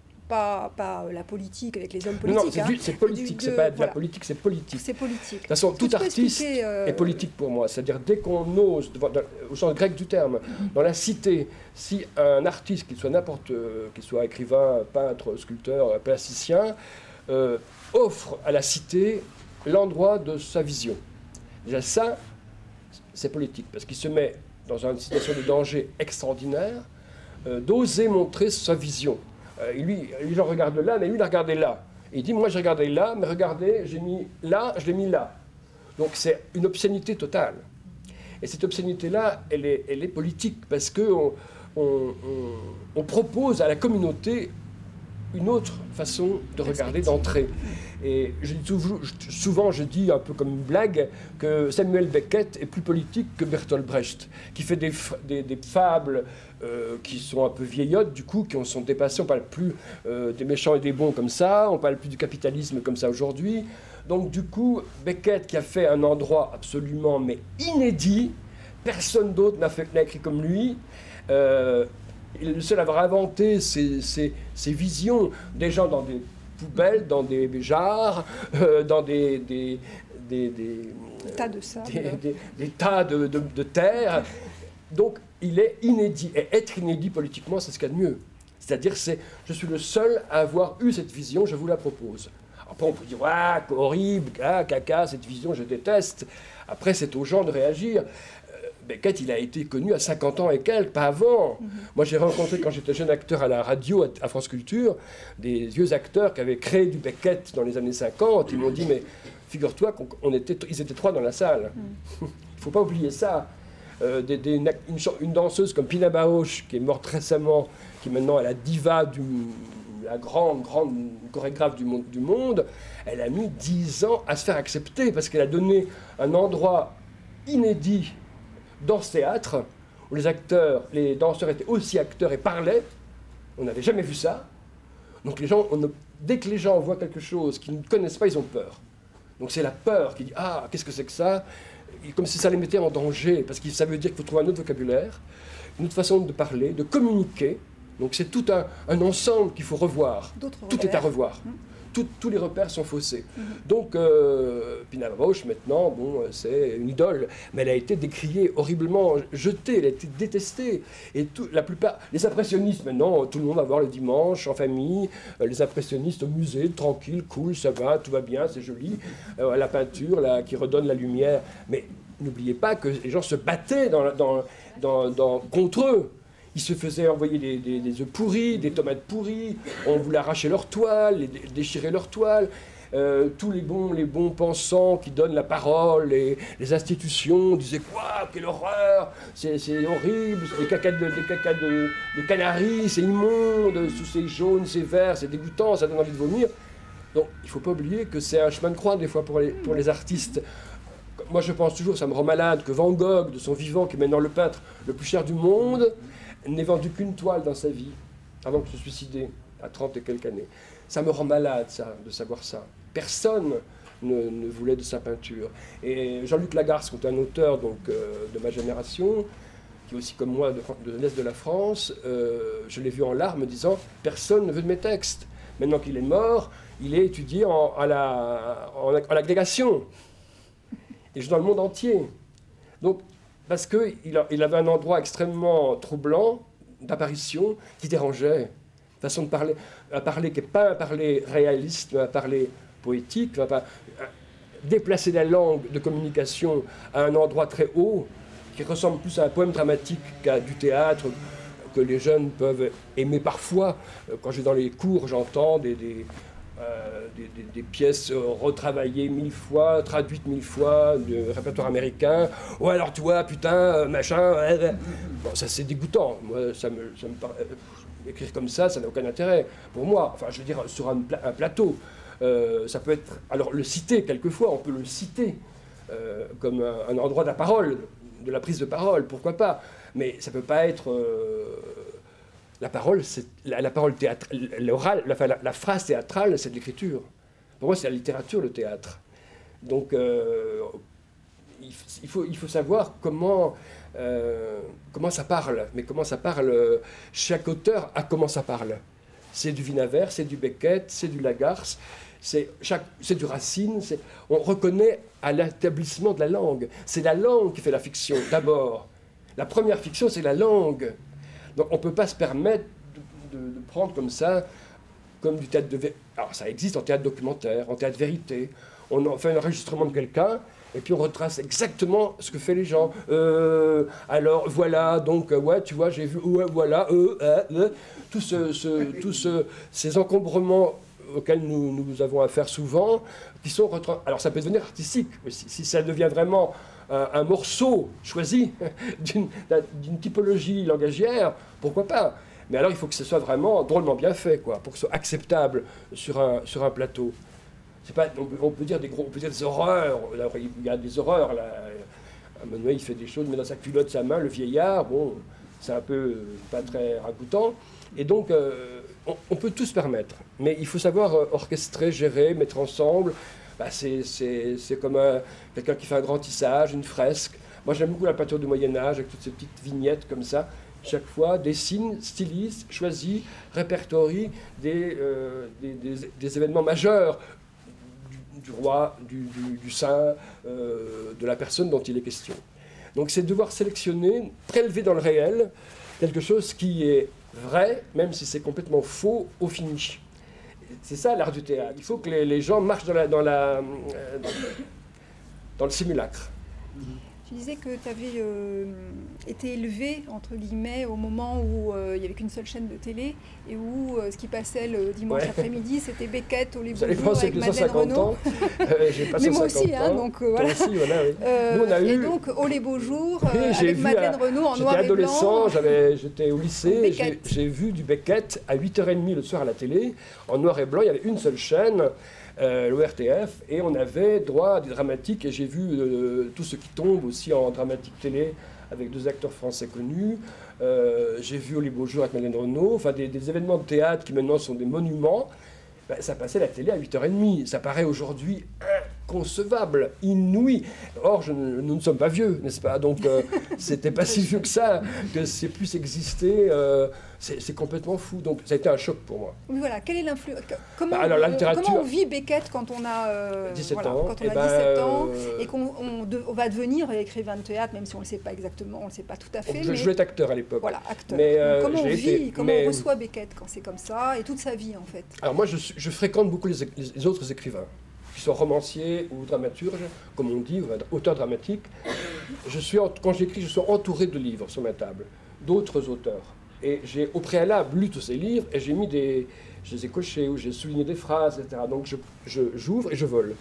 Pas, pas la politique avec les hommes politiques. Non, c'est hein. politique, c'est pas de voilà. la politique, c'est politique. C'est politique. De toute façon, tout artiste euh... est politique pour moi. C'est-à-dire, dès qu'on ose, au sens grec du terme, dans la cité, si un artiste, qu'il soit n'importe, euh, qu'il soit écrivain, peintre, sculpteur, plasticien, euh, offre à la cité l'endroit de sa vision. Déjà, ça, c'est politique, parce qu'il se met dans une situation de danger extraordinaire, euh, d'oser montrer sa vision. Euh, lui, les gens regardent là, mais lui, il a regardé là. Et il dit, moi, j'ai regardé là, mais regardez, j'ai mis là, je l'ai mis là. Donc, c'est une obscénité totale. Et cette obscénité-là, elle est, elle est politique, parce qu'on on, on, on propose à la communauté une autre façon de regarder, d'entrer. Et je dis toujours, souvent, je dis un peu comme une blague que Samuel Beckett est plus politique que Bertolt Brecht, qui fait des, des, des fables euh, qui sont un peu vieillottes, du coup, qui sont dépassées. On ne parle plus euh, des méchants et des bons comme ça, on ne parle plus du capitalisme comme ça aujourd'hui. Donc, du coup, Beckett, qui a fait un endroit absolument mais inédit, personne d'autre n'a, fait, n'a écrit comme lui. Euh, Il est le seul à avoir inventé ces, ces, ces visions, des gens dans des poubelles, dans des jarres, euh, dans des, des, des, des, des tas de sable, des, des, des tas de, de, de terre. Donc il est inédit. Et être inédit politiquement, c'est ce qu'il y a de mieux. C'est-à-dire, c'est, je suis le seul à avoir eu cette vision, je vous la propose. Après, on peut dire, ah, horrible, ah, caca, cette vision, je déteste. Après, c'est aux gens de réagir. Beckett, il a été connu à cinquante ans et quelques, pas avant. Mm-hmm. Moi, j'ai rencontré, quand j'étais jeune acteur à la radio, à France Culture, des vieux acteurs qui avaient créé du Beckett dans les années cinquante. Ils m'ont dit, mais figure-toi qu'ils était, étaient trois dans la salle. Il mm. ne faut pas oublier ça. Euh, des, des, une, une danseuse comme Pina Bausch, qui est morte récemment, qui maintenant est la diva, du, la grande, grande chorégraphe du monde, du monde, elle a mis dix ans à se faire accepter, parce qu'elle a donné un endroit inédit dans ce théâtre, où les acteurs, les danseurs étaient aussi acteurs et parlaient. On n'avait jamais vu ça. Donc les gens, on ne, dès que les gens voient quelque chose qu'ils ne connaissent pas, ils ont peur. Donc c'est la peur qui dit « Ah, qu'est-ce que c'est que ça ?» Comme si ça les mettait en danger, parce que ça veut dire qu'il faut trouver un autre vocabulaire, une autre façon de parler, de communiquer. Donc c'est tout un, un ensemble qu'il faut revoir. D'autres tout repères. Est à revoir. Mmh. Tout, tous les repères sont faussés. Mmh. Donc, euh, Pina Bausch, maintenant, bon, c'est une idole, mais elle a été décriée, horriblement jetée, elle a été détestée. Et tout, la plupart, les impressionnistes, maintenant, tout le monde va voir le dimanche en famille, euh, les impressionnistes au musée, tranquille, cool, ça va, tout va bien, c'est joli. Euh, la peinture, là, qui redonne la lumière. Mais n'oubliez pas que les gens se battaient dans, dans, dans, dans, contre eux. Ils se faisaient envoyer des, des, des œufs pourris, des tomates pourries, on voulait arracher leur toile, les, déchirer leur toile. Euh, tous les bons, les bons pensants qui donnent la parole, les, les institutions disaient quoi, quelle horreur, c'est, c'est horrible, c'est des cacas de, des cacas de, de canaries, c'est immonde, sous ces jaunes, ces verts, c'est dégoûtant, ça donne envie de vomir. Donc il ne faut pas oublier que c'est un chemin de croix des fois pour les, pour les artistes. Moi je pense toujours, ça me rend malade, que Van Gogh, de son vivant, qui est maintenant le peintre le plus cher du monde, n'ait vendu qu'une toile dans sa vie, avant de se suicider, à trente et quelques années. Ça me rend malade, ça, de savoir ça. Personne ne, ne voulait de sa peinture. Et Jean-Luc Lagarce, qui est un auteur donc, euh, de ma génération, qui est aussi comme moi de, de l'Est de la France, euh, je l'ai vu en larmes disant « Personne ne veut de mes textes ». Maintenant qu'il est mort, il est étudié en, à, la, en, en agrégation. Et je dans le monde entier. Donc, parce qu'il il avait un endroit extrêmement troublant d'apparition qui dérangeait. Façon de parler, un parler qui n'est pas un parler réaliste, mais un parler poétique, un, un, déplacer la langue de communication à un endroit très haut, qui ressemble plus à un poème dramatique qu'à du théâtre, que les jeunes peuvent aimer parfois. Quand je vais dans les cours, j'entends des, des, euh, des, des, des pièces retravaillées mille fois, traduites mille fois, de répertoire américain. « Ouais, alors toi, putain, machin... Ouais, ouais. » Bon, ça c'est dégoûtant. Moi, ça me, ça me paraît... Écrire comme ça, ça n'a aucun intérêt pour moi. Enfin, je veux dire, sur un, pla un plateau, euh, ça peut être... Alors, le citer, quelquefois, on peut le citer euh, comme un, un endroit de la parole, de la prise de parole, pourquoi pas. Mais ça ne peut pas être... Euh, la parole, c'est... La, la parole théâtrale, l'oral, la, la, la phrase théâtrale, c'est de l'écriture. Pour moi, c'est la littérature, le théâtre. Donc, euh, il, il, faut, il faut savoir comment... Euh, comment ça parle, mais comment ça parle, chaque auteur a comment ça parle. C'est du Vinaver, c'est du Beckett, c'est du Lagarce, c'est du Racine, on reconnaît à l'établissement de la langue. C'est la langue qui fait la fiction, d'abord. La première fiction, c'est la langue. Donc on ne peut pas se permettre de, de, de prendre comme ça, comme du théâtre de... Alors ça existe en théâtre documentaire, en théâtre vérité. On en fait un enregistrement de quelqu'un, et puis on retrace exactement ce que fait les gens. Euh, alors voilà, donc ouais, tu vois, j'ai vu, ouais, voilà, euh, euh, euh, tous ce, ce, tout ce, ces encombrements auxquels nous, nous avons affaire souvent, qui sont retrans... Alors ça peut devenir artistique aussi, si ça devient vraiment un, un morceau choisi d'une typologie langagière, pourquoi pas. Mais alors il faut que ce soit vraiment drôlement bien fait, quoi, pour que ce soit acceptable sur un, sur un plateau. C'est pas, on, peut, on peut dire des gros, on peut dire des horreurs. Alors, il y a des horreurs là. Manuel, il fait des choses, mais dans sa culotte, sa main, le vieillard, bon, c'est un peu euh, pas très ragoûtant. Et donc, euh, on, on peut tout se permettre. Mais il faut savoir euh, orchestrer, gérer, mettre ensemble. Bah, c'est comme quelqu'un qui fait un grand tissage, une fresque. Moi, j'aime beaucoup la peinture du Moyen-Âge, avec toutes ces petites vignettes comme ça. Chaque fois, dessine, stylise, choisit, répertorie des, euh, des, des, des événements majeurs du roi, du, du, du saint, euh, de la personne dont il est question. Donc c'est devoir sélectionner, prélever dans le réel, quelque chose qui est vrai, même si c'est complètement faux au fini. C'est ça l'art du théâtre. Il faut que les, les gens marchent dans, la, dans, la, euh, dans, dans le simulacre. Tu disais que tu avais euh, été élevé, entre guillemets, au moment où euh, il n'y avait qu'une seule chaîne de télé et où euh, ce qui passait le dimanche ouais. après-midi, c'était Beckett au Libre Jour avec Madeleine Renaud. euh, Mais moi aussi, hein, donc euh, voilà. Aussi, voilà oui. euh, Nous, on a et eu... donc, Au les beaux jours, euh, oui, avec Madeleine à... Renaud en noir et blanc. J'étais adolescent, j'étais au lycée, j'ai vu du Beckett à huit heures trente le soir à la télé, en noir et blanc, il y avait une seule chaîne. Euh, l'O R T F, et on avait droit à des dramatiques, et j'ai vu euh, tout ce qui tombe aussi en dramatique télé, avec deux acteurs français connus. Euh, j'ai vu Au les beaux jours avec Madeleine Renaud, enfin des, des événements de théâtre qui maintenant sont des monuments. Ben, ça passait à la télé à huit heures trente, ça paraît aujourd'hui inconcevable, inouï. Or, je, nous ne sommes pas vieux, n'est-ce pas? Donc, euh, c'était pas si vieux que ça, que c'est plus exister, euh, c'est complètement fou. Donc, ça a été un choc pour moi. Oui, voilà. Quelle est l'influence? Comment, bah, alors, la littérature... comment on vit Beckett quand on a, euh, dix-sept voilà, ans, quand on et a ben, dix-sept ans euh... et qu'on on on va devenir écrivain de théâtre, même si on ne le sait pas exactement, on ne le sait pas tout à fait. Je, mais... je voulais être acteur à l'époque. Voilà, acteur. Mais, euh, comment on vit, été, comment mais... on reçoit Beckett quand c'est comme ça, et toute sa vie en fait? Alors moi, je, je fréquente beaucoup les, les autres écrivains, qui sont romanciers ou dramaturges, comme on dit, ou auteurs dramatiques. Je suis, quand j'écris, je suis entouré de livres sur ma table, d'autres auteurs. Et j'ai au préalable lu tous ces livres, et j'ai mis des... Je les ai cochés, ou j'ai souligné des phrases, et cetera. Donc j'ouvre je, et je vole.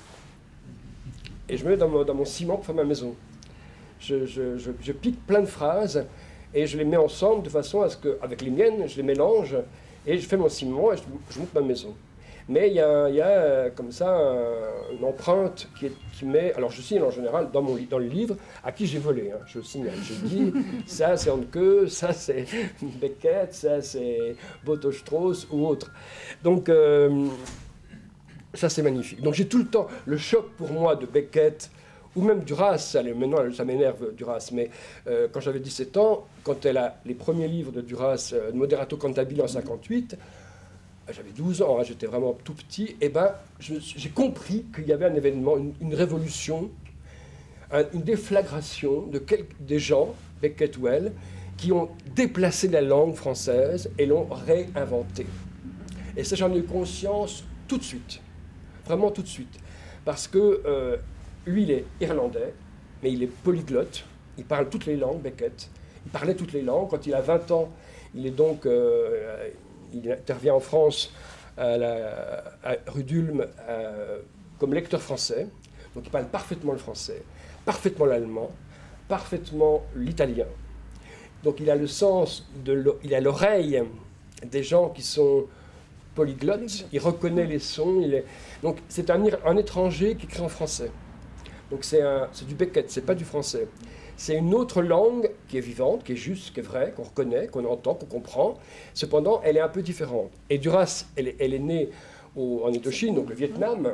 Et je me mets dans mon, dans mon ciment pour faire ma maison. Je, je, je, je pique plein de phrases, et je les mets ensemble de façon à ce que, avec les miennes, je les mélange, et je fais mon ciment, et je, je monte ma maison. Mais il y a, il y a comme ça un, une empreinte qui, est, qui met... Alors je signe en général dans, mon, dans le livre à qui j'ai volé. Hein, je signale, je dis ça c'est Handke, ça c'est Beckett, ça c'est Botto-Strauss ou autre. Donc euh, ça c'est magnifique. Donc j'ai tout le temps le choc pour moi de Beckett ou même Duras. Ça, maintenant ça m'énerve Duras, mais euh, quand j'avais dix-sept ans, quand elle a les premiers livres de Duras, euh, Moderato Cantabile en cinquante-huit, j'avais douze ans, hein, j'étais vraiment tout petit, et ben j'ai compris qu'il y avait un événement, une, une révolution, un, une déflagration de quelques, des gens, Beckett ou elle, qui ont déplacé la langue française et l'ont réinventée. Et ça, j'en ai eu conscience tout de suite, vraiment tout de suite, parce que euh, lui, il est irlandais, mais il est polyglotte, il parle toutes les langues, Beckett, il parlait toutes les langues. Quand il a vingt ans, Il est donc, euh, il intervient en France à, la, à rue d'Ulm euh, comme lecteur français. Donc il parle parfaitement le français, parfaitement l'allemand, parfaitement l'italien. Donc il a le sens, de il a l'oreille des gens qui sont polyglottes, il reconnaît les sons. Il est... Donc c'est un, un étranger qui écrit en français. Donc c'est du Beckett, c'est pas du français. C'est une autre langue qui est vivante, qui est juste, qui est vraie, qu'on reconnaît, qu'on entend, qu'on comprend. Cependant, elle est un peu différente. Et Duras, elle est, elle est née au, en Indochine, donc le Vietnam.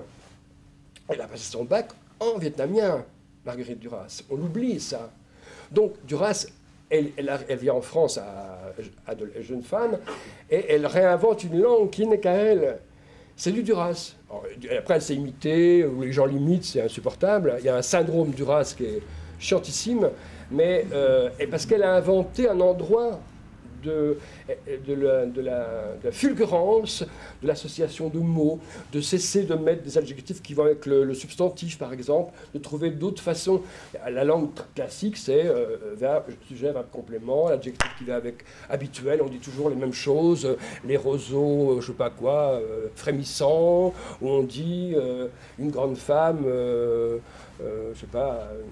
Elle a passé son bac en vietnamien, Marguerite Duras. On oublie ça. Donc Duras, elle, elle, elle vient en France à, à de jeune femme, et elle réinvente une langue qui n'est qu'à elle. C'est du Duras. Alors, après, elle s'est imitée, ou les gens l'imitent, c'est insupportable. Il y a un syndrome Duras qui est chiantissime, mais euh, et parce qu'elle a inventé un endroit de, de, la, de, la, de la fulgurance, de l'association de mots, de cesser de mettre des adjectifs qui vont avec le, le substantif, par exemple, de trouver d'autres façons. La langue classique, c'est euh, verbe, sujet, verbe, complément, l'adjectif qui va avec habituel, on dit toujours les mêmes choses, les roseaux, euh, je sais pas quoi, euh, frémissants, ou on dit euh, une grande femme, euh, euh, je sais pas... Euh,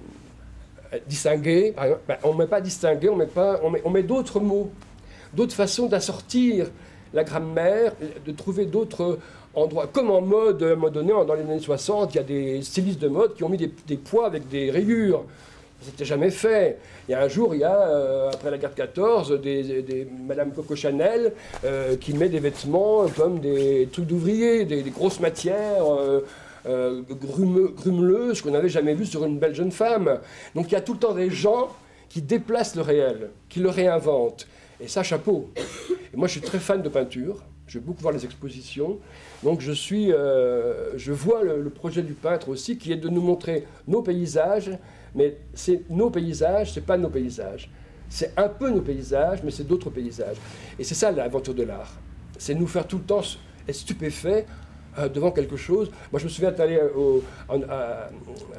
distinguer, par exemple, ben, on ne met pas distinguer, on met, pas, on met, on met d'autres mots, d'autres façons d'assortir la grammaire, de trouver d'autres endroits. Comme en mode, à un moment donné, dans les années soixante, il y a des stylistes de mode qui ont mis des, des poids avec des rayures. Ça n'était jamais fait. Il y a un jour, il y a, euh, après la guerre de quatorze, des, des, des Madame Coco Chanel euh, qui met des vêtements comme des trucs d'ouvriers, des, des grosses matières, euh, Euh, grumeleuses qu'on n'avait jamais vues sur une belle jeune femme. Donc il y a tout le temps des gens qui déplacent le réel, qui le réinventent. Et ça, chapeau. Et moi, je suis très fan de peinture. Je vais beaucoup voir les expositions. Donc je suis, euh, je vois le, le projet du peintre aussi, qui est de nous montrer nos paysages. Mais c'est nos paysages, c'est pas nos paysages. C'est un peu nos paysages, mais c'est d'autres paysages. Et c'est ça l'aventure de l'art. C'est nous faire tout le temps être stupéfaits devant quelque chose. Moi, je me souviens d'aller au, à,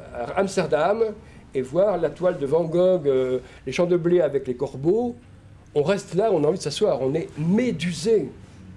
à Amsterdam et voir la toile de Van Gogh, euh, les champs de blé avec les corbeaux. On reste là, on a envie de s'asseoir. On est médusé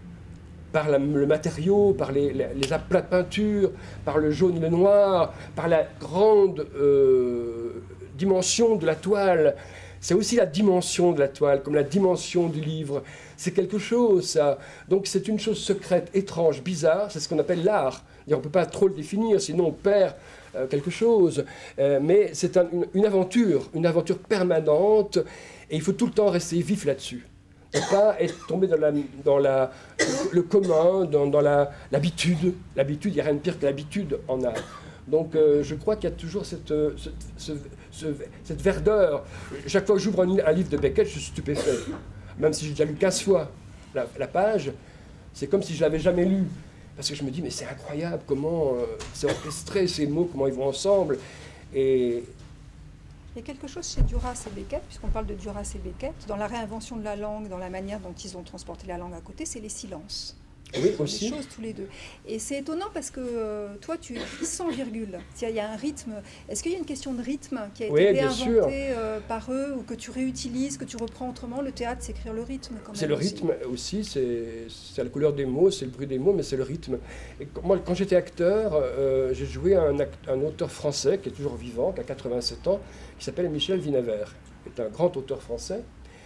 par la, le matériau, par les, les, les aplats de peinture, par le jaune et le noir, par la grande euh, dimension de la toile. C'est aussi la dimension de la toile, comme la dimension du livre. C'est quelque chose, ça. Donc c'est une chose secrète, étrange, bizarre. C'est ce qu'on appelle l'art. On ne peut pas trop le définir, sinon on perd euh, quelque chose. Euh, mais c'est un, une, une aventure, une aventure permanente. Et il faut tout le temps rester vif là-dessus. Ne pas être tombé dans, la, dans la, le commun, dans, dans la, l'habitude. L'habitude, il n'y a rien de pire que l'habitude en art. Donc euh, je crois qu'il y a toujours cette, cette, ce, ce, cette verdeur. Chaque fois que j'ouvre un, un livre de Beckett, je suis stupéfait. Même si j'ai déjà lu quinze fois la, la page, c'est comme si je ne l'avais jamais lu. Parce que je me dis, mais c'est incroyable comment euh, c'est orchestré, ces mots, comment ils vont ensemble. Et... Il y a quelque chose chez Duras et Beckett, puisqu'on parle de Duras et Beckett, dans la réinvention de la langue, dans la manière dont ils ont transporté la langue à côté, c'est les silences. Oui, aussi. Des choses tous les deux. Et c'est étonnant parce que euh, toi, tu écris sans virgule. Il y a un rythme. Est-ce qu'il y a une question de rythme qui a été oui, réinventée euh, par eux ou que tu réutilises, que tu reprends autrement? Le théâtre, c'est écrire le rythme. C'est le aussi. rythme aussi, c'est la couleur des mots, c'est le bruit des mots, mais c'est le rythme. Et moi, quand j'étais acteur, euh, j'ai joué un, un auteur français qui est toujours vivant, qui a quatre-vingt-sept ans, qui s'appelle Michel Vinavert, qui est un grand auteur français.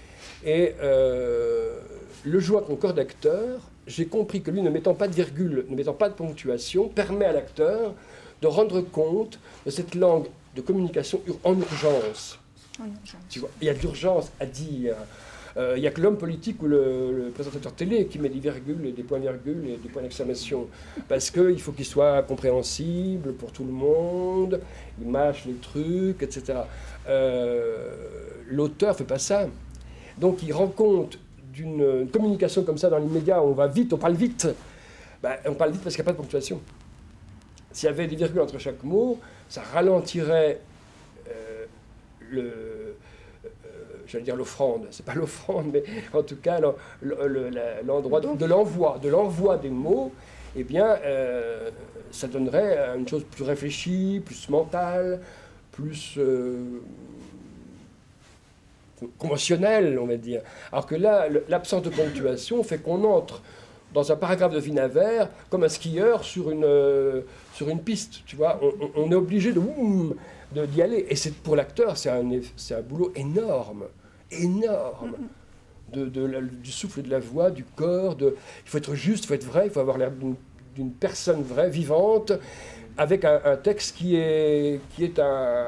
Et euh, le jouer avec mon corps d'acteur, j'ai compris que lui, ne mettant pas de virgule, ne mettant pas de ponctuation, permet à l'acteur de rendre compte de cette langue de communication en urgence. En urgence. Tu vois, il y a de l'urgence à dire. Euh, il n'y a que l'homme politique ou le, le présentateur télé qui met des virgules, des points-virgules et des points d'exclamation. Parce qu'il faut qu'il soit compréhensible pour tout le monde, il mâche les trucs, et cetera. Euh, L'auteur ne fait pas ça. Donc il rend compte d'une communication comme ça dans l'immédiat, on va vite, on parle vite. Ben, on parle vite parce qu'il n'y a pas de ponctuation. S'il y avait des virgules entre chaque mot, ça ralentirait euh, le... Euh, j'allais dire l'offrande, c'est pas l'offrande, mais en tout cas l'endroit le, le, de l'envoi, de l'envoi des mots, eh bien, euh, ça donnerait une chose plus réfléchie, plus mentale, plus... Euh, conventionnelle, on va dire. Alors que là, l'absence de ponctuation fait qu'on entre dans un paragraphe de Vinaver comme un skieur sur une, euh, sur une piste, tu vois. On, on est obligé de, de, d'y aller. Et c'est, pour l'acteur, c'est un, c'est un boulot énorme, énorme. De, de, de, du souffle de la voix, du corps. De, il faut être juste, il faut être vrai, il faut avoir l'air d'une, d'une personne vraie, vivante, avec un, un texte qui est, qui est un...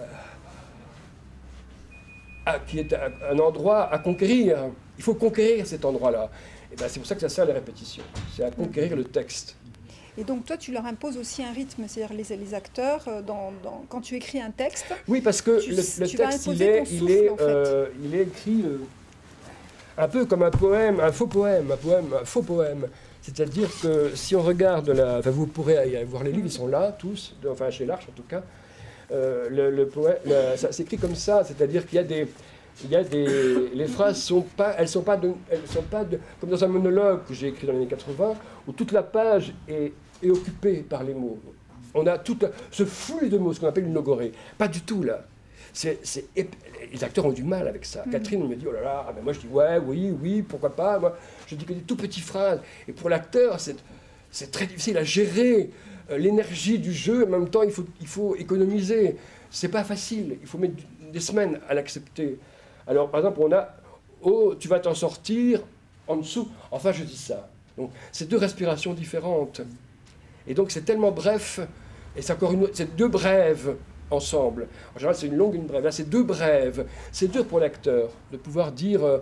Ah, qui est un, un endroit à conquérir. Il faut conquérir cet endroit-là. Et ben, c'est pour ça que ça sert les répétitions. C'est à conquérir le texte. Et donc toi, tu leur imposes aussi un rythme, c'est-à-dire les, les acteurs, dans, dans, quand tu écris un texte. Oui, parce que tu, le, le tu texte, il est, souffle, il, est, en fait. euh, il est écrit euh, un peu comme un poème, un faux poème, un poème, un faux poème. C'est-à-dire que si on regarde, la, enfin vous pourrez aller voir les livres, ils sont là tous, enfin chez l'Arche en tout cas. Euh, le, le poème, le, ça s'écrit comme ça, c'est-à-dire qu'il y a des, il y a des, les phrases sont pas, elles sont pas, de, elles sont pas de, comme dans un monologue que j'ai écrit dans les années quatre-vingts, où toute la page est, est occupée par les mots. On a tout ce flux de mots, ce qu'on appelle une logorée. Pas du tout là. C'est, c'est, les acteurs ont du mal avec ça. Mmh. Catherine me dit, oh là là, ben moi je dis, ouais, oui, oui, pourquoi pas. Moi, je dis que des tout petites phrases. Et pour l'acteur, c'est, c'est très difficile à gérer euh, l'énergie du jeu. En même temps, il faut, il faut économiser. C'est pas facile. Il faut mettre des semaines à l'accepter. Alors, par exemple, on a, oh, tu vas t'en sortir, en dessous. Enfin, je dis ça. Donc, c'est deux respirations différentes. Et donc, c'est tellement bref. Et c'est encore une, c'est deux brèves ensemble. En général, c'est une longue et une brève. Là, c'est deux brèves. C'est dur pour l'acteur de pouvoir dire... Euh,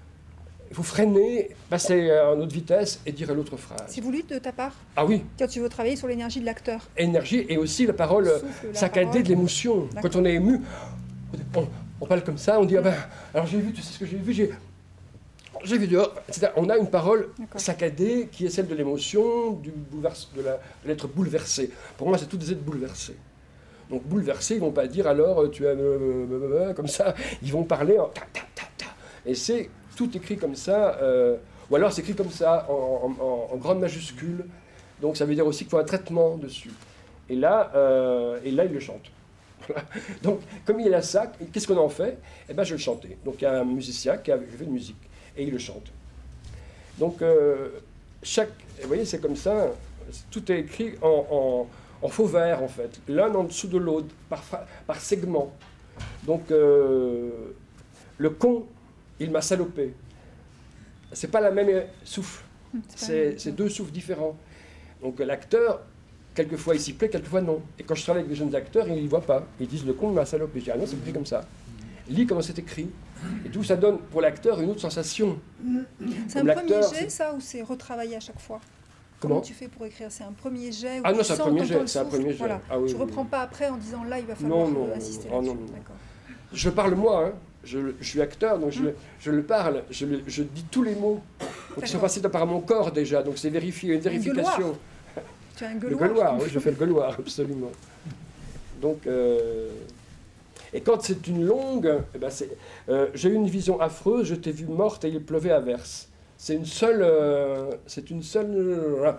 il faut freiner, passer à une autre vitesse et dire l'autre phrase. C'est voulu de ta part? Ah oui. Quand tu veux travailler sur l'énergie de l'acteur. Énergie et aussi la parole souffle, saccadée parole. De l'émotion. D'accord. Quand on est ému, on, on parle comme ça, on dit, ah ben, alors j'ai vu, tu sais ce que j'ai vu, j'ai... J'ai vu dehors, et cetera. On a une parole D'accord. saccadée qui est celle de l'émotion, du bouleverse, de, la, de l'être bouleversé. Pour moi, c'est tout des êtres bouleversés. Donc bouleversés, ils ne vont pas dire alors tu as euh, comme ça, ils vont parler en ta ta ta ta. Et c'est tout écrit comme ça, euh, ou alors c'est écrit comme ça en, en, en grande majuscule. Donc ça veut dire aussi qu'il faut un traitement dessus. Et là, euh, et là il le chante. Donc comme il a ça, qu'est-ce qu'on en fait? Eh ben je le chantais. Donc il y a un musicien qui a fait de musique et il le chante. Donc euh, chaque, vous voyez, c'est comme ça, tout est écrit en, en en faux vert, en fait, l'un en dessous de l'autre, par, par segment. Donc, euh, le con, il m'a salopé. C'est pas la même souffle. C'est, c'est deux souffles différents. Donc, l'acteur, quelquefois, il s'y plaît, quelquefois, non. Et quand je travaille avec des jeunes acteurs, ils ne voient pas. Ils disent, le con, il m'a salopé. Je dis, ah non, c'est écrit comme ça. Lis comment c'est écrit. Et tout ça donne, pour l'acteur, une autre sensation. C'est Comme un premier jet, ça, ou c'est retravaillé à chaque fois? Comment tu fais pour écrire? C'est un premier jet où Ah non, tu c'est un sens, premier jet. C'est un souffle, premier jet. Voilà. Ah, oui, tu ne oui, reprends oui. pas après en disant là, il va falloir non, non, insister non, là-dessus. non, non. D'accord. Je parle moi, hein. je, je suis acteur, donc je, mm. je le parle, je, le, je dis tous les mots. Donc ils sont passés par mon corps déjà, donc c'est vérifié, une vérification. Tu as un gueuloir. Le gueuloir, oui, je fais le gueuloir, absolument. Donc, euh, et quand c'est une longue, eh ben c'est, euh, j'ai eu une vision affreuse, je t'ai vue morte et il pleuvait à verse. C'est une seule, euh, c'est une seule. Euh,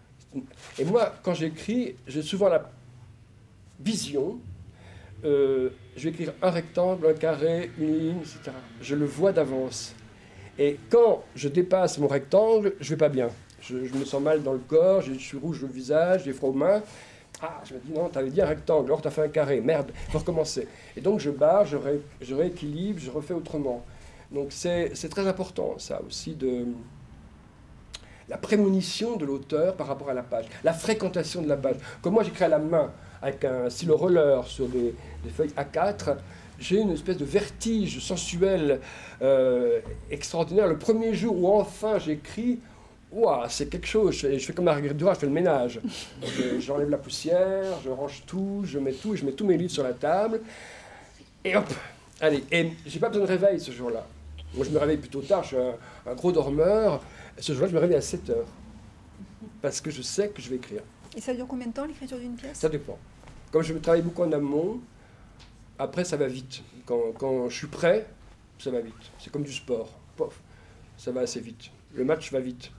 Et moi, quand j'écris, j'ai souvent la vision, euh, je vais écrire un rectangle, un carré, une ligne, et cetera. Je le vois d'avance. Et quand je dépasse mon rectangle, je ne vais pas bien. Je, je me sens mal dans le corps, je suis rouge au visage, j'ai froid aux mains. Ah, je me dis non, tu avais dit un rectangle, alors tu as fait un carré, merde, il faut recommencer. Et donc je barre, je, ré, je rééquilibre, je refais autrement. Donc c'est, c'est très important, ça aussi, de... la prémonition de l'auteur par rapport à la page, la fréquentation de la page. Comme moi j'écris à la main, avec un stylo roller sur des, des feuilles A quatre, j'ai une espèce de vertige sensuel euh, extraordinaire. Le premier jour où enfin j'écris, wow, c'est quelque chose, je fais, je fais comme Marguerite Duras, je fais le ménage. Je, j'enlève la poussière, je range tout, je mets tout, je mets tous mes livres sur la table, et hop, allez, et j'ai pas besoin de réveil ce jour-là. Moi je me réveille plutôt tard, je suis un, un gros dormeur. Ce jour-là, je me réveille à sept heures, parce que je sais que je vais écrire. Et ça dure combien de temps, l'écriture d'une pièce? Ça dépend. Comme je travaille beaucoup en amont, après, ça va vite. Quand, quand je suis prêt, ça va vite. C'est comme du sport. Pof, ça va assez vite. Le match va vite.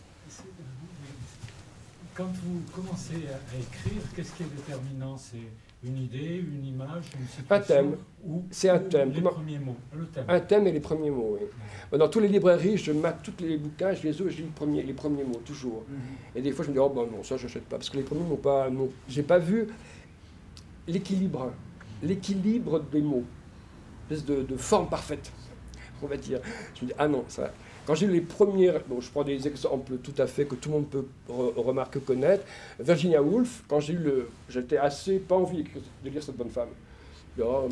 Quand vous commencez à écrire, qu'est-ce qui est déterminant? C'est une idée, une image, une situation. Un thème. Ou, C'est un ou thème. les Comment- premiers mots. Le thème. Un thème et les premiers mots, oui. Dans toutes les librairies, je mate tous les bouquins, je les ouvre, je lis les premiers, les premiers mots, toujours. Mhm. Et des fois, je me dis, oh bon, non, ça, je n'achète pas, parce que les premiers mots pas... Non. J'ai pas vu l'équilibre, l'équilibre des mots, une espèce de, de forme parfaite, on va dire. Je me dis, ah non, ça... Quand j'ai lu les premières, bon, je prends des exemples tout à fait que tout le monde peut re- remarquer, connaître. Virginia Woolf, quand j'ai eu le... J'étais assez pas envie de lire cette bonne femme. Oh,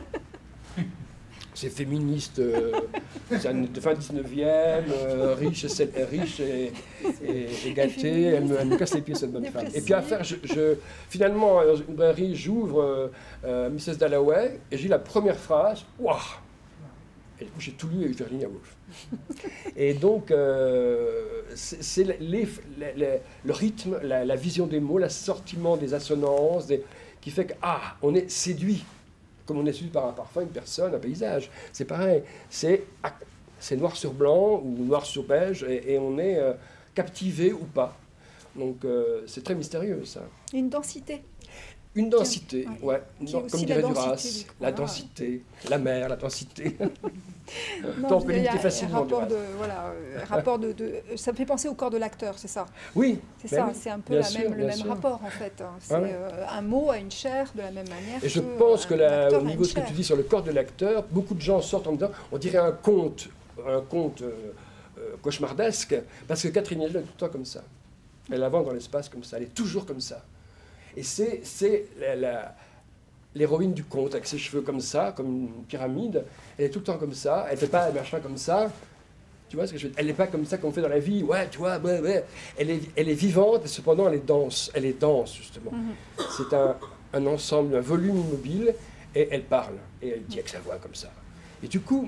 c'est féministe, euh, c'est un- de fin dix-neuvième, euh, riche, et, celle- riche et, et, et gâtée, elle me, elle me casse les pieds cette bonne femme. Et puis à faire, je, je- finalement, dans une librairie, j'ouvre euh, euh, missus Dalloway et j'ai la première phrase, waouh! Et du coup, j'ai tout lu avec Virginia Woolf. Et donc, euh, c'est c'est les- les- les- le rythme, la, la vision des mots, l'assortiment des assonances, des- qui fait que, ah, on est séduit. Comme on est séduit par un parfum, une personne, un paysage. C'est pareil. C'est ah, c'est noir sur blanc ou noir sur beige et, et on est euh, captivé ou pas. Donc, euh, c'est très mystérieux, ça. Une densité. Une densité, Ouais. ouais, Qui est Non, aussi comme la dirait densité, Duras, du coup, la hein. densité, la mer, la densité. Non, on je peut veux dire, il y l'imiter a un facilement, rapport Duras. de, voilà, euh, rapport de, de- ça me fait penser au corps de l'acteur, c'est ça. Oui, C'est ben ça, oui, c'est un peu bien la sûr, même, le bien même sûr. rapport en fait. hein. C'est ouais. euh, un mot à une chair de la même manière. Et je que, pense euh, que un la- acteur au a niveau de une ce que tu chair. dis sur le corps de l'acteur, beaucoup de gens sortent en disant, on dirait un conte, un conte euh, euh, cauchemardesque, parce que Catherine Hegel est tout le temps comme ça. Elle avance dans l'espace comme ça, elle est toujours comme ça. Et c'est c'est la- la- l'héroïne du conte, avec ses cheveux comme ça, comme une pyramide, elle est tout le temps comme ça, elle ne fait pas un machin comme ça. Tu vois ce que je veux dire? Elle n'est pas comme ça qu'on fait dans la vie, ouais, tu vois, ouais, ouais. Elle est, elle est vivante, et cependant elle est dense, elle est dense justement. Mhm. C'est un, un ensemble, un volume immobile, et elle parle, et elle dit avec sa voix comme ça. Et du coup,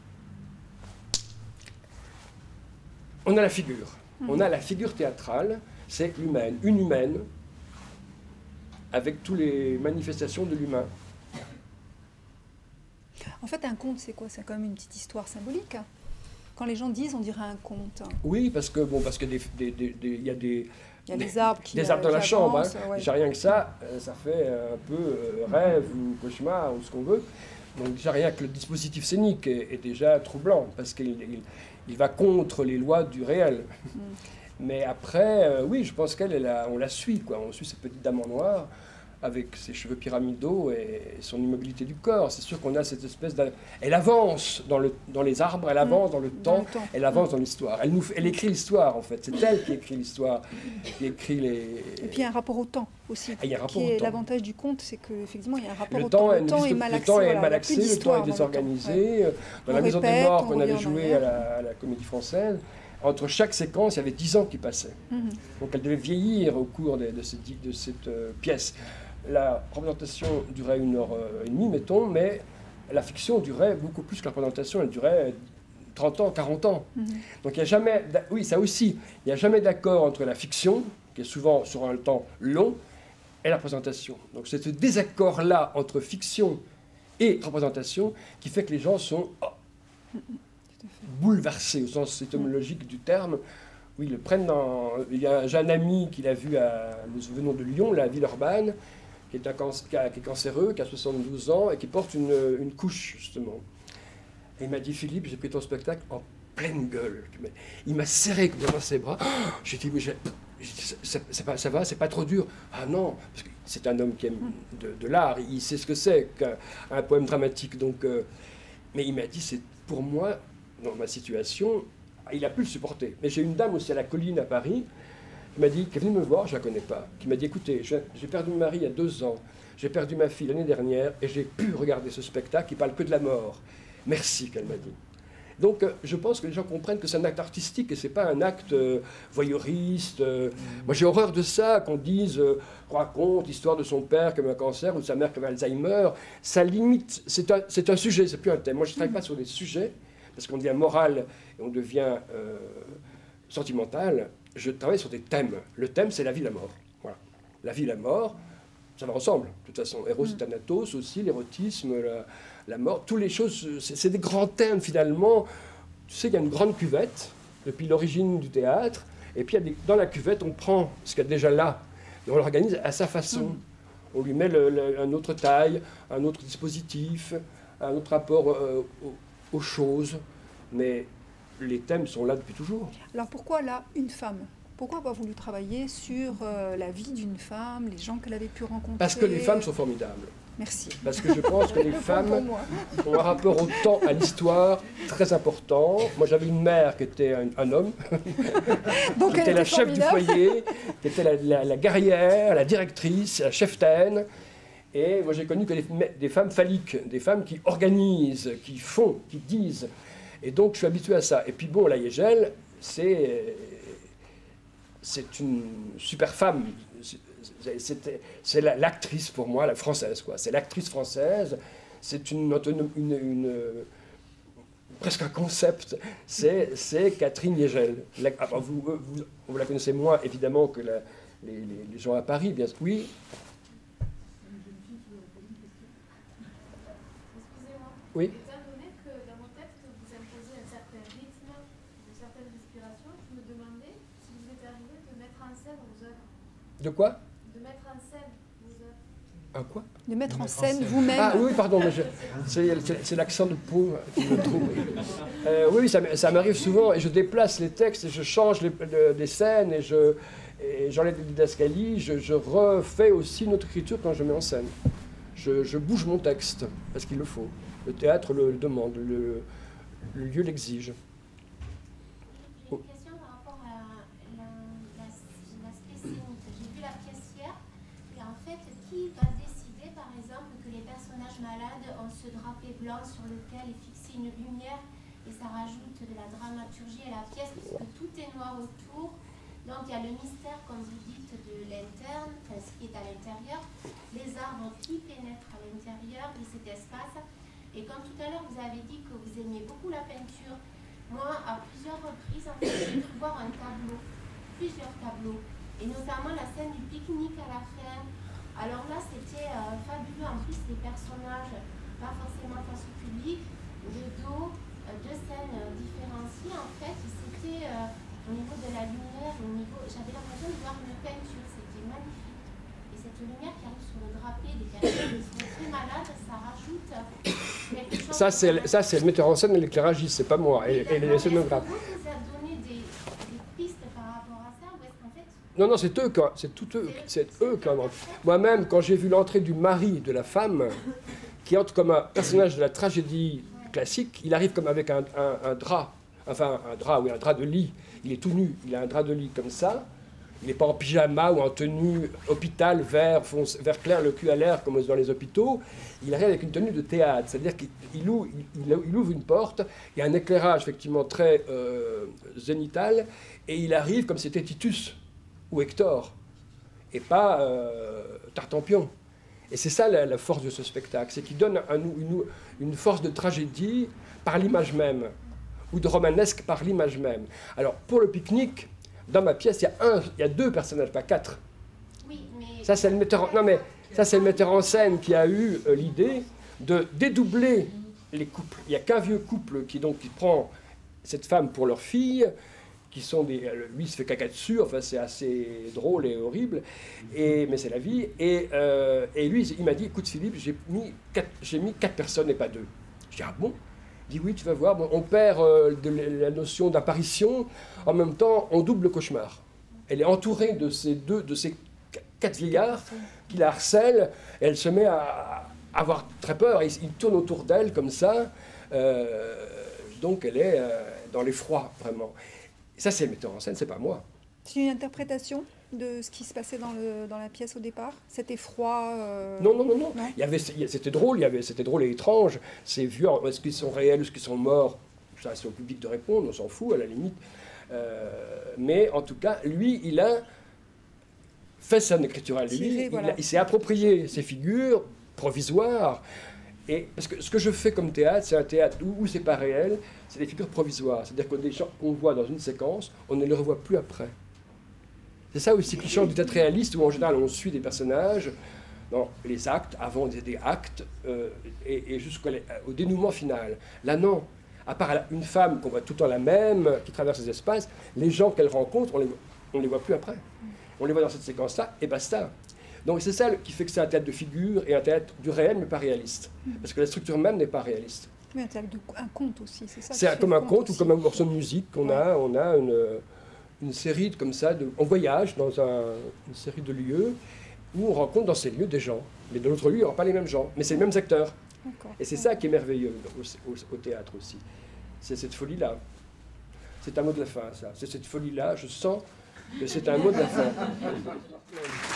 on a la figure, Mhm. on a la figure théâtrale, c'est humaine, une humaine, avec toutes les manifestations de l'humain. En fait, un conte, c'est quoi? C'est quand même une petite histoire symbolique. Quand les gens disent, on dirait un conte. Oui, parce que bon, parce que des, des, des, des- il y a des, Il y a des arbres qui des arbres dans euh, la qui chambre. avancent, Hein. ouais. Déjà rien que ça, euh, ça fait un peu euh, rêve ou cauchemar ou ce qu'on veut. Donc déjà rien que le dispositif scénique est, est déjà troublant parce qu'il il, il va contre les lois du réel. Mm. Mais après, euh, oui, je pense qu'elle, elle a- on la suit, quoi. On suit cette petite dame en noir avec ses cheveux pyramidaux et son immobilité du corps. C'est sûr qu'on a cette espèce de... Elle avance dans, le, dans les arbres, elle avance dans le Dans temps, le temps. elle avance dans l'histoire. Elle, nous, fait- elle écrit l'histoire, en fait. C'est elle qui écrit l'histoire, qui écrit les... Et puis il y a un rapport au temps aussi. Ah, il y a un rapport qui au est temps. l'avantage du conte, c'est qu'effectivement, il y a un rapport Le au temps, temps. est, Le temps est mal le axé. temps est voilà, mal il y a axé, plus le temps d'histoire est dans le temps, ouais. désorganisé. Dans On La Maison des répète, Morts on qu'on revient avait en joué à arrière. la, à la Comédie Française, entre chaque séquence, il y avait dix ans qui passaient. Mhm. Donc elle devait vieillir au cours de, de cette, de cette euh, pièce. La représentation durait une heure euh, et demie, mettons, mais la fiction durait beaucoup plus que la représentation. Elle durait trente ans, quarante ans. Mhm. Donc il n'y a jamais, d'a- oui, ça aussi, il n'y a jamais d'accord entre la fiction, qui est souvent sur un temps long, et la représentation. Donc c'est ce désaccord-là entre fiction et représentation qui fait que les gens sont oh, bouleversés au sens étymologique du terme. Oui, ils le prennent dans... Il y a, j'ai un ami qui l'a vu à... Nous venons de Lyon, la Villeurbanne, qui est, un can- qui a- qui est cancéreux, qui a soixante-douze ans et qui porte une, une couche, justement. Et il m'a dit, Philippe, j'ai pris ton spectacle en pleine gueule. Il m'a serré comme dans ses bras. J'ai dit, mais j'ai- j'ai dit, ça, ça- pas- ça va, c'est pas trop dur. Ah non, parce que c'est un homme qui aime de, de l'art, il sait ce que c'est qu'un un poème dramatique. Donc, euh, mais il m'a dit, c'est pour moi, dans ma situation, il a pu le supporter. Mais j'ai une dame aussi à la Colline à Paris, qui m'a dit, qui est venue me voir, je ne la connais pas, qui m'a dit, écoutez, je- j'ai perdu mon mari il y a deux ans, j'ai perdu ma fille l'année dernière, et j'ai pu regarder ce spectacle qui parle que de la mort. Merci, qu'elle m'a dit. Donc, euh, je pense que les gens comprennent que c'est un acte artistique et c'est pas un acte euh, voyeuriste. euh. Moi, j'ai horreur de ça, qu'on dise, euh, raconte l'histoire de son père qui avait un cancer ou de sa mère qui avait Alzheimer. Ça limite, c'est un, c'est un sujet, c'est plus un thème. Moi, je ne travaille pas sur des sujets, parce qu'on devient moral et on devient euh, sentimental. Je travaille sur des thèmes. Le thème, c'est la vie et la mort. Voilà. La vie et la mort, ça me ressemble, de toute façon. Eros et Thanatos aussi, l'érotisme, la, la mort, toutes les choses, c'est c'est des grands thèmes finalement. Tu sais, il y a une grande cuvette, depuis l'origine du théâtre, et puis il y a des- dans la cuvette, on prend ce qu'il y a déjà là, et on l'organise à sa façon. On lui met le, le, un autre taille, un autre dispositif, un autre rapport euh, aux, aux choses. Mais les thèmes sont là depuis toujours. Alors pourquoi là, une femme ? Pourquoi avoir voulu travailler sur euh, la vie d'une femme, les gens qu'elle avait pu rencontrer ? Parce que les femmes sont formidables. Merci. Parce que je pense que les femmes ont un rapport au temps, à l'histoire, très important. Moi, j'avais une mère qui était un, un homme, Donc qui elle était la était chef du formidable. foyer, qui était la, la, la guerrière, la directrice, la cheftaine. Et moi, j'ai connu que des, des femmes phalliques, des femmes qui organisent, qui font, qui disent. Et donc, je suis habitué à ça. Et puis, bon, la Yegel, c'est, c'est une super femme. C'était, c'est la, l'actrice pour moi, la française, quoi. C'est l'actrice française. C'est une, une, une, une presque un concept. C'est, c'est Catherine Yegel. La, ah, vous, vous, vous la connaissez moins évidemment que la, les, les, les gens à Paris, bien sûr. Oui. Excusez-moi. Oui. Étant donné que dans mon texte vous imposez un certain rythme, une certaine respiration, je me demandais si vous êtes arrivé de mettre en scène vos œuvres. De quoi? De mettre en scène vos œuvres. Un quoi? De mettre De en mettre en scène scène. vous-même. Ah oui, pardon, mais je, c'est, c'est, c'est l'accent de peau qui me trouve. Euh, oui, ça, ça m'arrive souvent et je déplace les textes et je change les, le, des scènes et, je, et j'enlève des didascalies. Je, je refais aussi une autre écriture quand je mets en scène. Je, je bouge mon texte parce qu'il le faut. Le théâtre le, le demande, le, le lieu l'exige. J'ai une question par rapport à la, la, l'aspect scénique. J'ai vu la pièce hier et en fait, qui va décider par exemple que les personnages malades ont ce drapé blanc sur lequel est fixée une lumière et ça rajoute de la dramaturgie à la pièce puisque tout est noir autour. Donc il y a le mystère, comme vous dites, de l'interne, enfin, ce qui est à l'intérieur, les arbres qui pénètrent à l'intérieur de cet espace. Et comme tout à l'heure, vous avez dit que vous aimiez beaucoup la peinture, moi, à plusieurs reprises, en fait, j'ai pu voir un tableau, plusieurs tableaux, et notamment la scène du pique-nique à la fin. Alors là, c'était euh, fabuleux. En plus, les personnages, pas forcément face au public, de dos, euh, deux scènes euh, différenciées. En fait, c'était euh, au niveau de la lumière, au niveau, j'avais l'impression de voir une peinture, c'était magnifique. Et cette lumière qui arrive sur le drapé des personnes qui sont très malades, ça rajoute quelque chose. Ça, c'est, ça, c'est le metteur en scène et l'éclairagiste, c'est pas moi. Et, et les scénographes. Est-ce que vous vous avez donné des, des pistes par rapport à ça ou est-ce qu'en fait... Non, non, c'est eux, quand, c'est tout eux, c'est eux quand même. Moi-même, quand j'ai vu l'entrée du mari de la femme, qui entre comme un personnage de la tragédie classique, il arrive comme avec un, un, un drap, enfin un drap, oui, un drap de lit. Il est tout nu, il a un drap de lit comme ça. Il n'est pas en pyjama ou en tenue hôpital vert, fonce, vert clair, le cul à l'air comme dans les hôpitaux. Il arrive avec une tenue de théâtre, c'est-à-dire qu'il il ouvre, il, il ouvre une porte, il y a un éclairage effectivement très euh, zénital, et il arrive comme c'était Titus ou Hector, et pas euh, Tartampion. Et c'est ça la, la force de ce spectacle, c'est qu'il donne un, une, une force de tragédie par l'image même, ou de romanesque par l'image même. Alors pour le pique-nique, dans ma pièce, il y a un, il y a deux personnages, pas quatre. Oui, mais... Ça, c'est le metteur en, non, mais ça, c'est le metteur en scène qui a eu euh, l'idée de dédoubler les couples. Il n'y a qu'un vieux couple qui, donc, qui prend cette femme pour leur fille, qui sont des... Lui, il se fait caca dessus, enfin, c'est assez drôle et horrible, et, mais c'est la vie. Et, euh, et lui, il m'a dit, écoute Philippe, j'ai mis, quatre, j'ai mis quatre personnes et pas deux. Je dis, ah bon? Il dit oui, tu vas voir, bon, on perd euh, de la notion d'apparition, en même temps, on double le cauchemar. Elle est entourée de ces deux, de ces quatre vieillards qui la harcèlent, et elle se met à avoir très peur, et ils tournent autour d'elle comme ça, euh, donc elle est euh, dans l'effroi, vraiment. Et ça, c'est le metteur en scène, c'est pas moi. C'est une interprétation de ce qui se passait dans, le, dans la pièce au départ? Cet effroi euh... Non, non, non, non. non Il y avait, c'était drôle, il y avait, c'était drôle et étrange. Ces vieux, est-ce qu'ils sont réels, est-ce qu'ils sont morts? Ça, c'est au public de répondre, on s'en fout à la limite. Euh, mais en tout cas, lui, il a fait son écriture à lui. Tiré, il, voilà. a, il s'est approprié ces figures provisoires. Et parce que ce que je fais comme théâtre, c'est un théâtre où, où c'est pas réel, c'est des figures provisoires. C'est-à-dire que des gens qu'on voit dans une séquence, on ne les revoit plus après. C'est ça aussi qui change du théâtre réaliste, où en général on suit des personnages dans les actes, avant on disait des actes, euh, et, et jusqu'au au dénouement final. Là non, à part une femme qu'on voit tout le temps la même, qui traverse les espaces, les gens qu'elle rencontre, on les, on les voit plus après. On les voit dans cette séquence-là, et basta. Donc c'est ça qui fait que c'est un théâtre de figure et un théâtre du réel, mais pas réaliste. Parce que la structure même n'est pas réaliste. Oui, un théâtre de un conte aussi, c'est ça. C'est comme un conte ou aussi. comme un morceau de musique qu'on a. On a une, une série de, comme ça, de, on voyage dans un, une série de lieux où on rencontre dans ces lieux des gens. Mais dans l'autre lieu, il n'y aura pas les mêmes gens, mais c'est les mêmes acteurs. Et c'est ça qui est merveilleux au, au, au théâtre aussi. C'est cette folie-là. C'est un mot de la fin, ça. C'est cette folie-là, je sens que c'est un mot de la fin.